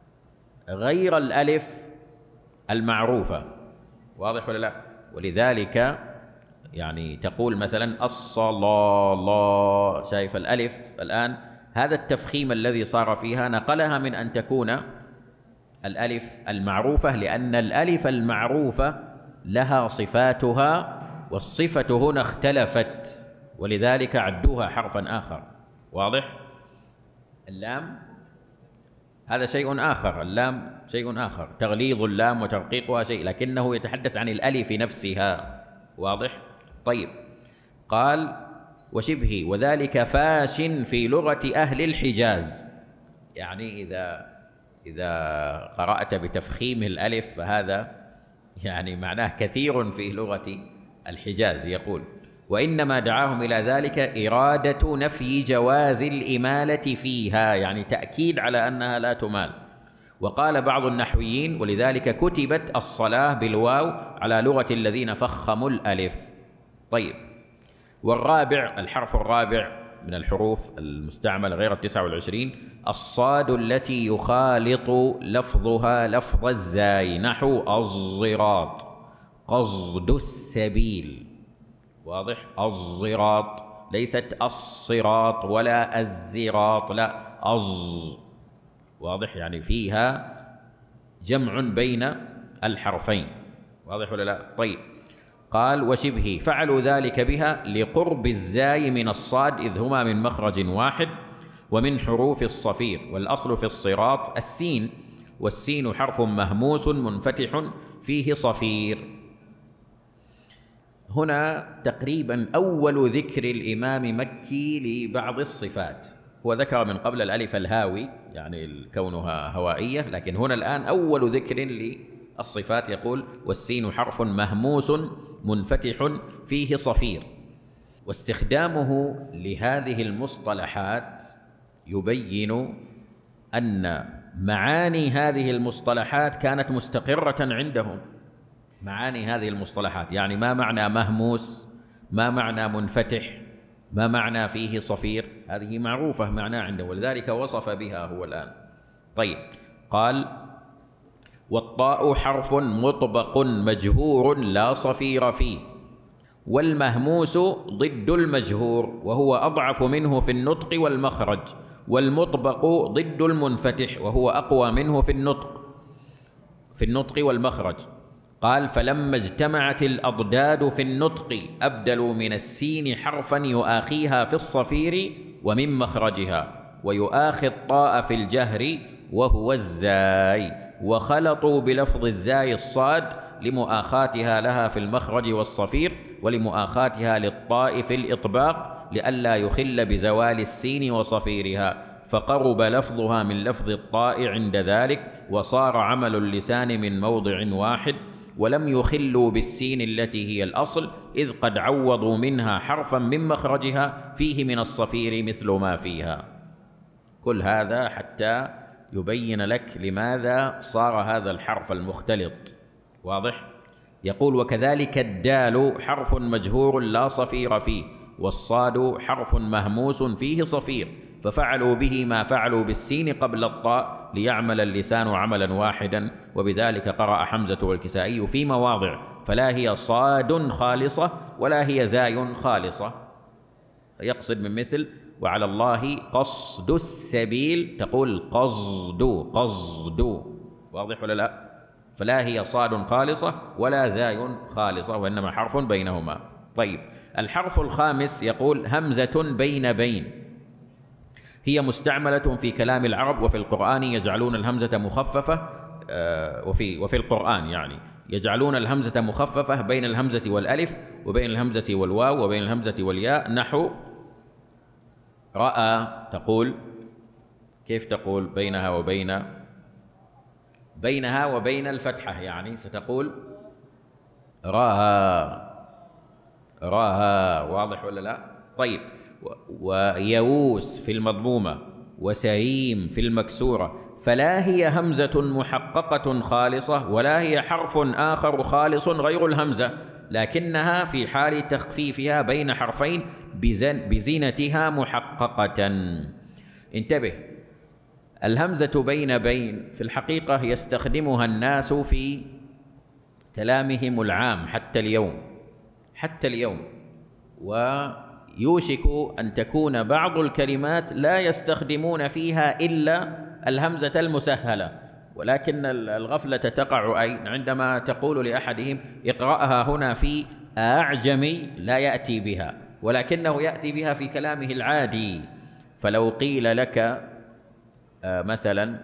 A: غير الألف المعروفة، واضح ولا لا؟ ولذلك يعني تقول مثلا الصلاة، لا، شايف الألف الآن هذا التفخيم الذي صار فيها نقلها من أن تكون الألف المعروفة، لأن الألف المعروفة لها صفاتها والصفة هنا اختلفت، ولذلك عدوها حرفا آخر، واضح؟ اللام هذا شيء آخر، اللام شيء آخر، تغليظ اللام وترقيقها شيء، لكنه يتحدث عن الألف نفسها، واضح؟ طيب، قال وشبه وذلك فاش في لغة أهل الحجاز. يعني إذا قرأت بتفخيم الألف فهذا يعني معناه كثير في لغة الحجاز. يقول وإنما دعاهم إلى ذلك إرادة نفي جواز الإمالة فيها، يعني تأكيد على أنها لا تمال. وقال بعض النحويين ولذلك كتبت الصلاة بالواو على لغة الذين فخموا الألف. طيب، والرابع الحرف الرابع من الحروف المستعملة غير 29 الصاد التي يخالط لفظها لفظ الزاي، نحو الصراط، قصد السبيل. واضح؟ الصراط، ليست الصراط ولا الزراط، لا واضح؟ يعني فيها جمع بين الحرفين. واضح ولا لا؟ طيب. قال وشبهه، فعلوا ذلك بها لقرب الزاي من الصاد إذ هما من مخرج واحد ومن حروف الصفير، والأصل في الصراط السين، والسين حرف مهموس منفتح فيه صفير. هنا تقريبا أول ذكر الإمام مكي لبعض الصفات. هو ذكر من قبل الألف الهاوي يعني كونها هوائية، لكن هنا الآن أول ذكر للصفات. يقول والسين حرف مهموس منفتح فيه صفير. واستخدامه لهذه المصطلحات يبين أن معاني هذه المصطلحات كانت مستقرة عندهم. معاني هذه المصطلحات يعني ما معنى مهموس، ما معنى منفتح، ما معنى فيه صفير، هذه معروفة معناه عنده، ولذلك وصف بها هو الآن. طيب. قال والطاء حرف مطبق مجهور لا صفير فيه، والمهموس ضد المجهور وهو أضعف منه في النطق والمخرج، والمطبق ضد المنفتح وهو أقوى منه في النطق والمخرج. قال فلما اجتمعت الأضداد في النطق أبدلوا من السين حرفا يؤاخيها في الصفير ومن مخرجها، ويؤاخي الطاء في الجهر وهو الزاي، وخلطوا بلفظ الزاي الصاد لمؤاخاتها لها في المخرج والصفير، ولمؤاخاتها للطاء في الإطباق لئلا يخل بزوال السين وصفيرها، فقرب لفظها من لفظ الطاء عند ذلك، وصار عمل اللسان من موضع واحد، ولم يخلوا بالسين التي هي الأصل، إذ قد عوضوا منها حرفا من مخرجها فيه من الصفير مثل ما فيها. كل هذا حتى يبين لك لماذا صار هذا الحرف المختلط. واضح؟ يقول وكذلك الدال حرف مجهور لا صفير فيه، والصاد حرف مهموس فيه صفير، ففعلوا به ما فعلوا بالسين قبل الطاء ليعمل اللسان عملا واحدا. وبذلك قرأ حمزة والكسائي في مواضع، فلا هي صاد خالصة ولا هي زاي خالصة. يقصد من مثل وعلى الله قصد السبيل تقول قصد. واضح ولا لا؟ فلا هي صاد خالصة ولا زاي خالصة، وإنما حرف بينهما. طيب. الحرف الخامس يقول همزة بين، هي مستعملة في كلام العرب وفي القرآن، يجعلون الهمزة مخففة، وفي القرآن يعني يجعلون الهمزة مخففة بين الهمزة والألف وبين الهمزة والواو وبين الهمزة والياء، نحو رأى. تقول كيف تقول بينها وبين الفتحة؟ يعني ستقول راها. واضح ولا لا؟ طيب. ويووس في المضمومة، وسيم في المكسورة، فلا هي همزة محققة خالصة ولا هي حرف آخر خالص غير الهمزة، لكنها في حال تخفيفها بين حرفين بزينتها محققة. انتبه، الهمزة بين في الحقيقة يستخدمها الناس في كلامهم العام حتى اليوم، ويوشك أن تكون بعض الكلمات لا يستخدمون فيها إلا الهمزة المسهلة، ولكن الغفلة تقع عندما تقول لأحدهم اقرأها هنا في أعجمي، لا يأتي بها، ولكنه يأتي بها في كلامه العادي. فلو قيل لك مثلا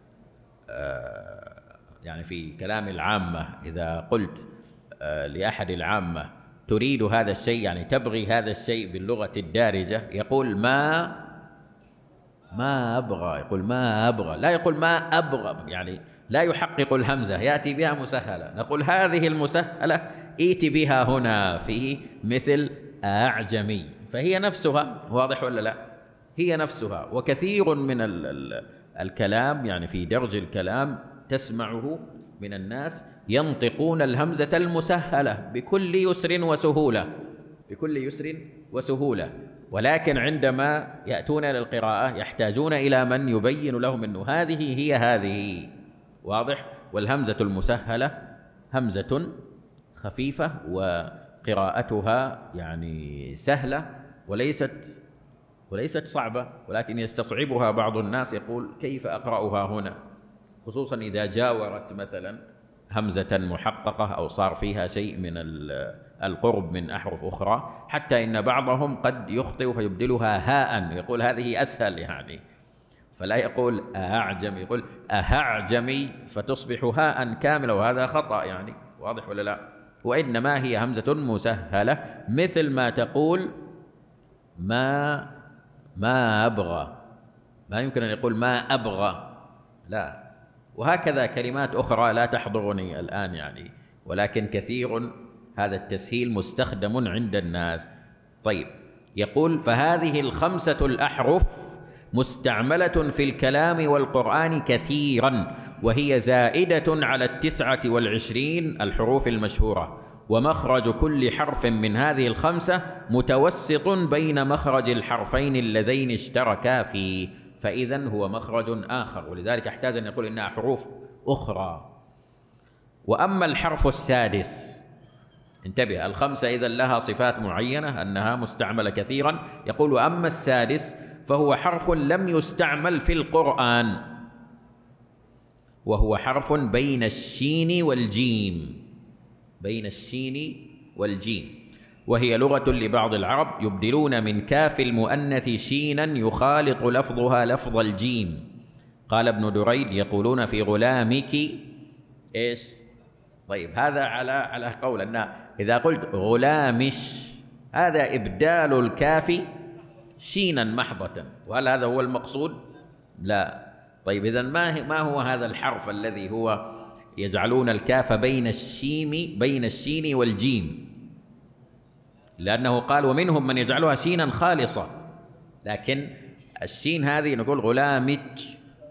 A: يعني في كلام العامة، إذا قلت لأحد العامة تريد هذا الشيء، يعني تبغي هذا الشيء باللغة الدارجة، يقول ما أبغى، يقول ما أبغى، لا يقول ما أبغى، يعني لا يحقق الهمزة، يأتي بها مسهلة. نقول هذه المسهلة ائت بها هنا في مثل أعجمي، فهي نفسها. واضح ولا لا؟ هي نفسها. وكثير من الكلام يعني في درج الكلام تسمعه من الناس ينطقون الهمزة المسهلة بكل يسر وسهولة، بكل يسر وسهولة، ولكن عندما يأتون إلى القراءة يحتاجون إلى من يبين لهم أنه هذه هي هذه، واضح؟ والهمزة المسهلة همزة خفيفة وقراءتها يعني سهلة وليست صعبة، ولكن يستصعبها بعض الناس، يقول كيف أقرأها هنا، خصوصا إذا جاورت مثلا همزة محققة أو صار فيها شيء من القرب من أحرف أخرى، حتى إن بعضهم قد يخطئ فيبدلها هاء، يقول هذه أسهل يعني، فلا يقول أعجمي، يقول أهعجمي فتصبح هاء كاملة، وهذا خطأ يعني، واضح ولا لا؟ وإنما هي همزة مسهلة، مثل ما تقول ما أبغى، ما يمكن أن يقول ما أبغى، لا. وهكذا كلمات أخرى لا تحضرني الآن يعني، ولكن كثير هذا التسهيل مستخدم عند الناس. طيب، يقول فهذه الخمسة الأحرف مستعملة في الكلام والقرآن كثيرا، وهي زائدة على 29 الحروف المشهورة، ومخرج كل حرف من هذه الخمسة متوسط بين مخرج الحرفين اللذين اشتركا فيه، فإذن هو مخرج آخر، ولذلك احتاج أن يقول إنها حروف أخرى. وأما الحرف السادس، انتبه، الخمسة إذن لها صفات معينة أنها مستعملة كثيرا، يقول وأما السادس فهو حرف لم يستعمل في القرآن، وهو حرف بين الشين والجيم، بين الشين والجيم، وهي لغة لبعض العرب يبدلون من كاف المؤنث شينا يخالط لفظها لفظ الجيم. قال ابن دريد يقولون في غلامك إيش؟ طيب، هذا على قول أن إذا قلت غلامش هذا إبدال الكاف شينا محضة، وهل هذا هو المقصود؟ لا. طيب، إذن ما هو هذا الحرف الذي هو يجعلون الكاف بين الشين والجيم؟ لأنه قال ومنهم من يجعلها شينا خالصة، لكن الشين هذه نقول غلامج،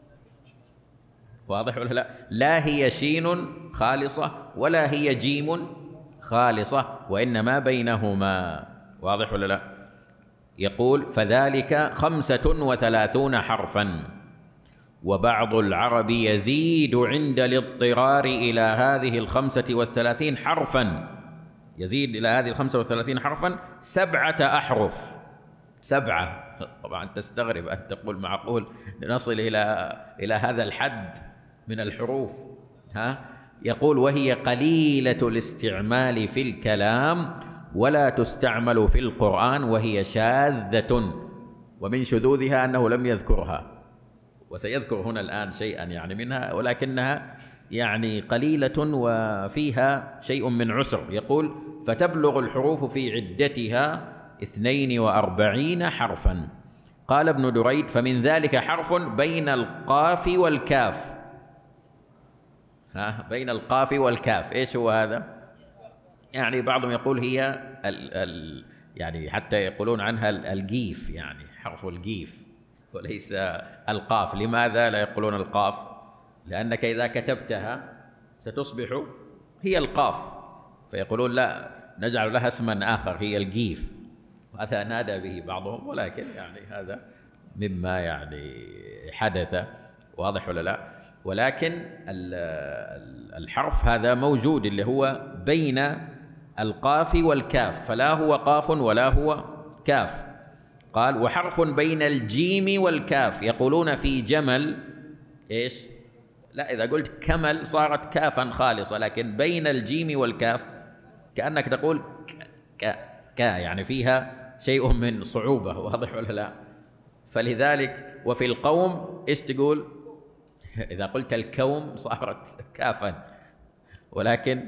A: واضح ولا لا؟ لا هي شين خالصة ولا هي جيم خالصة، وإنما بينهما، واضح ولا لا؟ يقول فذلك 35 حرفا، وبعض العرب يزيد عند الاضطرار إلى هذه 35 حرفا، يزيد إلى هذه 35 حرفا 7 أحرف، 7. طبعا تستغرب أن تقول معقول نصل إلى هذا الحد من الحروف؟ يقول وهي قليلة الاستعمال في الكلام ولا تستعمل في القرآن، وهي شاذة، ومن شذوذها أنه لم يذكرها، وسيذكر هنا الآن شيئا يعني منها، ولكنها يعني قليلة وفيها شيء من عسر. يقول فتبلغ الحروف في عدتها 42 حرفا. قال ابن دريد فمن ذلك حرف بين القاف والكاف. بين القاف والكاف، ايش هو هذا؟ يعني بعضهم يقول هي يعني حتى يقولون عنها الجيف، يعني حرف الجيف وليس القاف. لماذا لا يقولون القاف؟ لأنك إذا كتبتها ستصبح هي القاف، فيقولون لا، نجعل لها اسما آخر هي الجيف، وهذا نادى به بعضهم، ولكن يعني هذا مما يعني حدث، واضح ولا لا؟ ولكن الحرف هذا موجود اللي هو بين القاف والكاف، فلا هو قاف ولا هو كاف. قال وحرف بين الجيم والكاف، يقولون في جمل ايش؟ لا، إذا قلت كمل صارت كافا خالصة، لكن بين الجيم والكاف كأنك تقول يعني فيها شيء من صعوبة، واضح ولا لا؟ فلذلك وفي القوم ايش تقول؟ إذا قلت الكوم صارت كافا، ولكن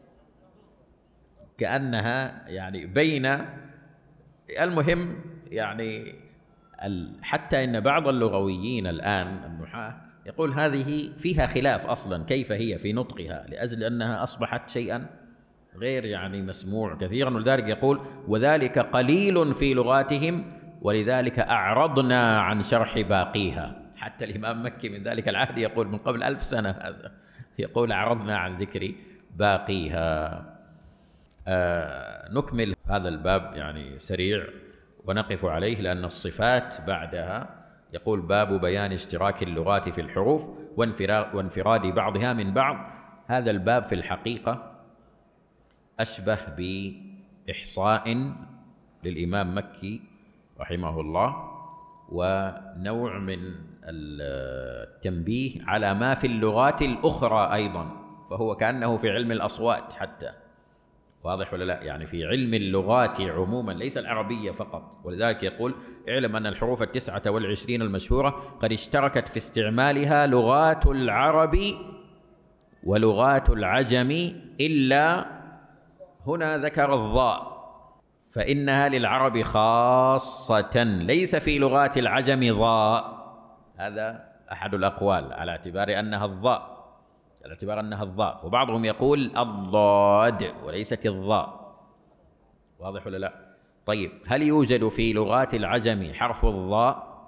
A: كأنها يعني بين. المهم يعني حتى إن بعض اللغويين الآن النحاة يقول هذه فيها خلاف أصلا كيف هي في نطقها، لأجل أنها أصبحت شيئا غير يعني مسموع كثيرا، ولذلك يقول وذلك قليل في لغاتهم ولذلك أعرضنا عن شرح باقيها. حتى الإمام مكي من ذلك العهد يقول من قبل 1000 سنة هذا، يقول أعرضنا عن ذكر باقيها. نكمل هذا الباب يعني سريع ونقف عليه، لأن الصفات بعدها يقول باب بيان اشتراك اللغات في الحروف وانفراد بعضها من بعض. هذا الباب في الحقيقة أشبه بإحصاء للإمام مكي رحمه الله، ونوع من التنبيه على ما في اللغات الأخرى أيضا، فهو كأنه في علم الأصوات حتى، واضح ولا لا؟ يعني في علم اللغات عموما ليس العربية فقط. ولذلك يقول اعلم أن الحروف 29 المشهورة قد اشتركت في استعمالها لغات العرب ولغات العجم إلا، هنا ذكر الضاء، فإنها للعرب خاصة، ليس في لغات العجم ضاء. هذا أحد الأقوال على اعتبار أنها الضاء، على اعتبار أنها الضاء، وبعضهم يقول الضاد وليست الضاء، واضح ولا لا؟ طيب، هل يوجد في لغات العجم حرف الضاء؟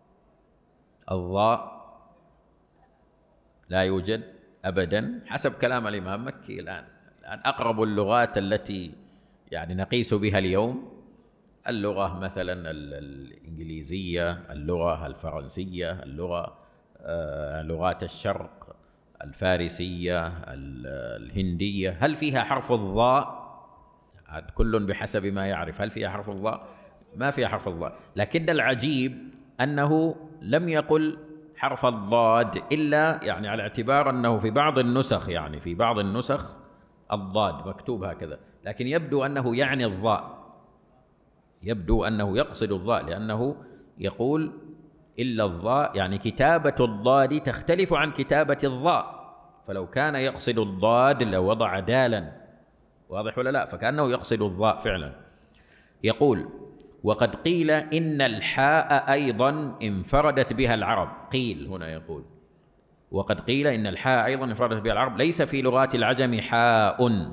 A: الضاء لا يوجد أبدا حسب كلام الإمام مكي. الآن أقرب اللغات التي يعني نقيس بها اليوم اللغة مثلا الإنجليزية، اللغة الفرنسية، لغات الشرق، الفارسية، الهندية، هل فيها حرف الضاء؟ كل بحسب ما يعرف. هل فيها حرف الضاء؟ ما فيها حرف الضاء. لكن العجيب أنه لم يقل حرف الضاد إلا يعني على اعتبار أنه في بعض النسخ، يعني في بعض النسخ الضاد مكتوب هكذا، لكن يبدو أنه يعني الضاء، يبدو أنه يقصد الضاء، لأنه يقول إلا الضاء، يعني كتابة الضاد تختلف عن كتابة الضاء، فلو كان يقصد الضاد لوضع دالا، واضح ولا لا؟ فكأنه يقصد الضاء فعلا. يقول وقد قيل إن الحاء أيضا انفردت بها العرب. قيل هنا يقول وقد قيل إن الحاء أيضا انفردت بها العرب، ليس في لغات العجم حاء.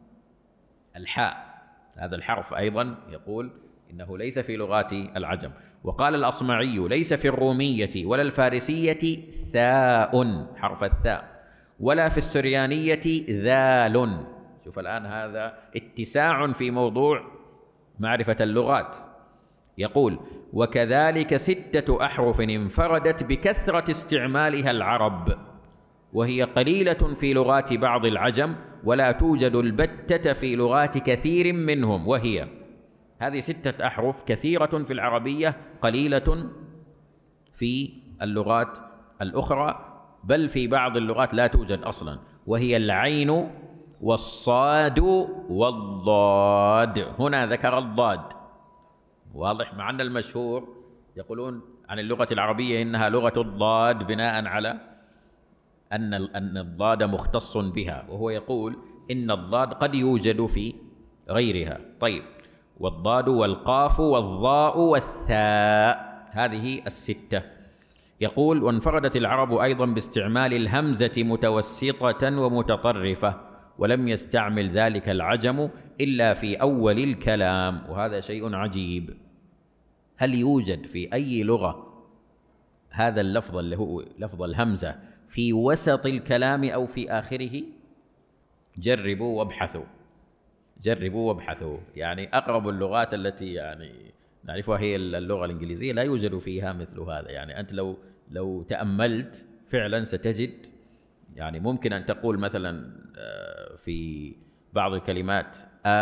A: الحاء هذا الحرف أيضا يقول إنه ليس في لغات العجم. وقال الأصمعي ليس في الرومية ولا الفارسية ثاء، حرف الثاء، ولا في السريانية ذال. شوف الآن هذا اتساع في موضوع معرفة اللغات. يقول وكذلك 6 أحرف انفردت بكثرة استعمالها العرب، وهي قليلة في لغات بعض العجم، ولا توجد البتة في لغات كثير منهم. وهي هذه 6 أحرف كثيرة في العربية، قليلة في اللغات الأخرى، بل في بعض اللغات لا توجد أصلا، وهي العين والصاد والضاد. هنا ذكر الضاد، واضح، مع أن المشهور يقولون عن اللغة العربية إنها لغة الضاد بناء على أن الضاد مختص بها، وهو يقول إن الضاد قد يوجد في غيرها. طيب، والضاد والقاف والضاء والثاء، هذه 6. يقول وانفردت العرب أيضا باستعمال الهمزة متوسطة ومتطرفة، ولم يستعمل ذلك العجم إلا في أول الكلام، وهذا شيء عجيب. هل يوجد في أي لغة هذا اللفظ اللي هو لفظ الهمزة في وسط الكلام أو في آخره؟ جربوا وابحثوا، جربوا وابحثوا. يعني أقرب اللغات التي يعني نعرفها هي اللغة الإنجليزية، لا يوجد فيها مثل هذا. يعني أنت لو تأملت فعلا ستجد، يعني ممكن أن تقول مثلا في بعض الكلمات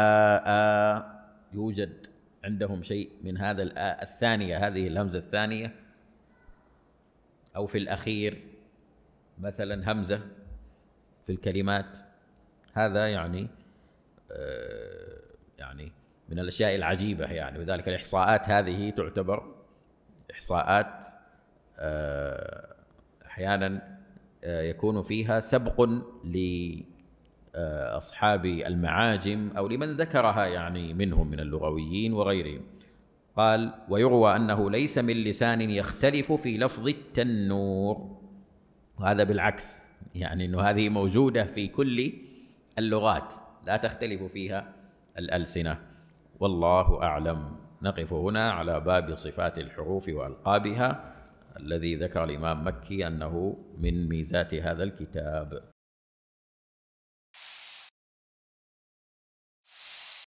A: يوجد عندهم شيء من هذا الثانية، هذه الهمزة الثانية، أو في الأخير مثلا همزة في الكلمات. هذا يعني من الأشياء العجيبة يعني، وذلك الإحصاءات هذه تعتبر إحصاءات أحيانا يكون فيها سبق لأصحاب المعاجم أو لمن ذكرها يعني منهم من اللغويين وغيرهم. قال ويروى أنه ليس من لسان يختلف في لفظ التنور، وهذا بالعكس، يعني أنه هذه موجودة في كل اللغات لا تختلف فيها الألسنة. والله أعلم. نقف هنا على باب صفات الحروف وألقابها الذي ذكر الإمام مكي أنه من ميزات هذا الكتاب.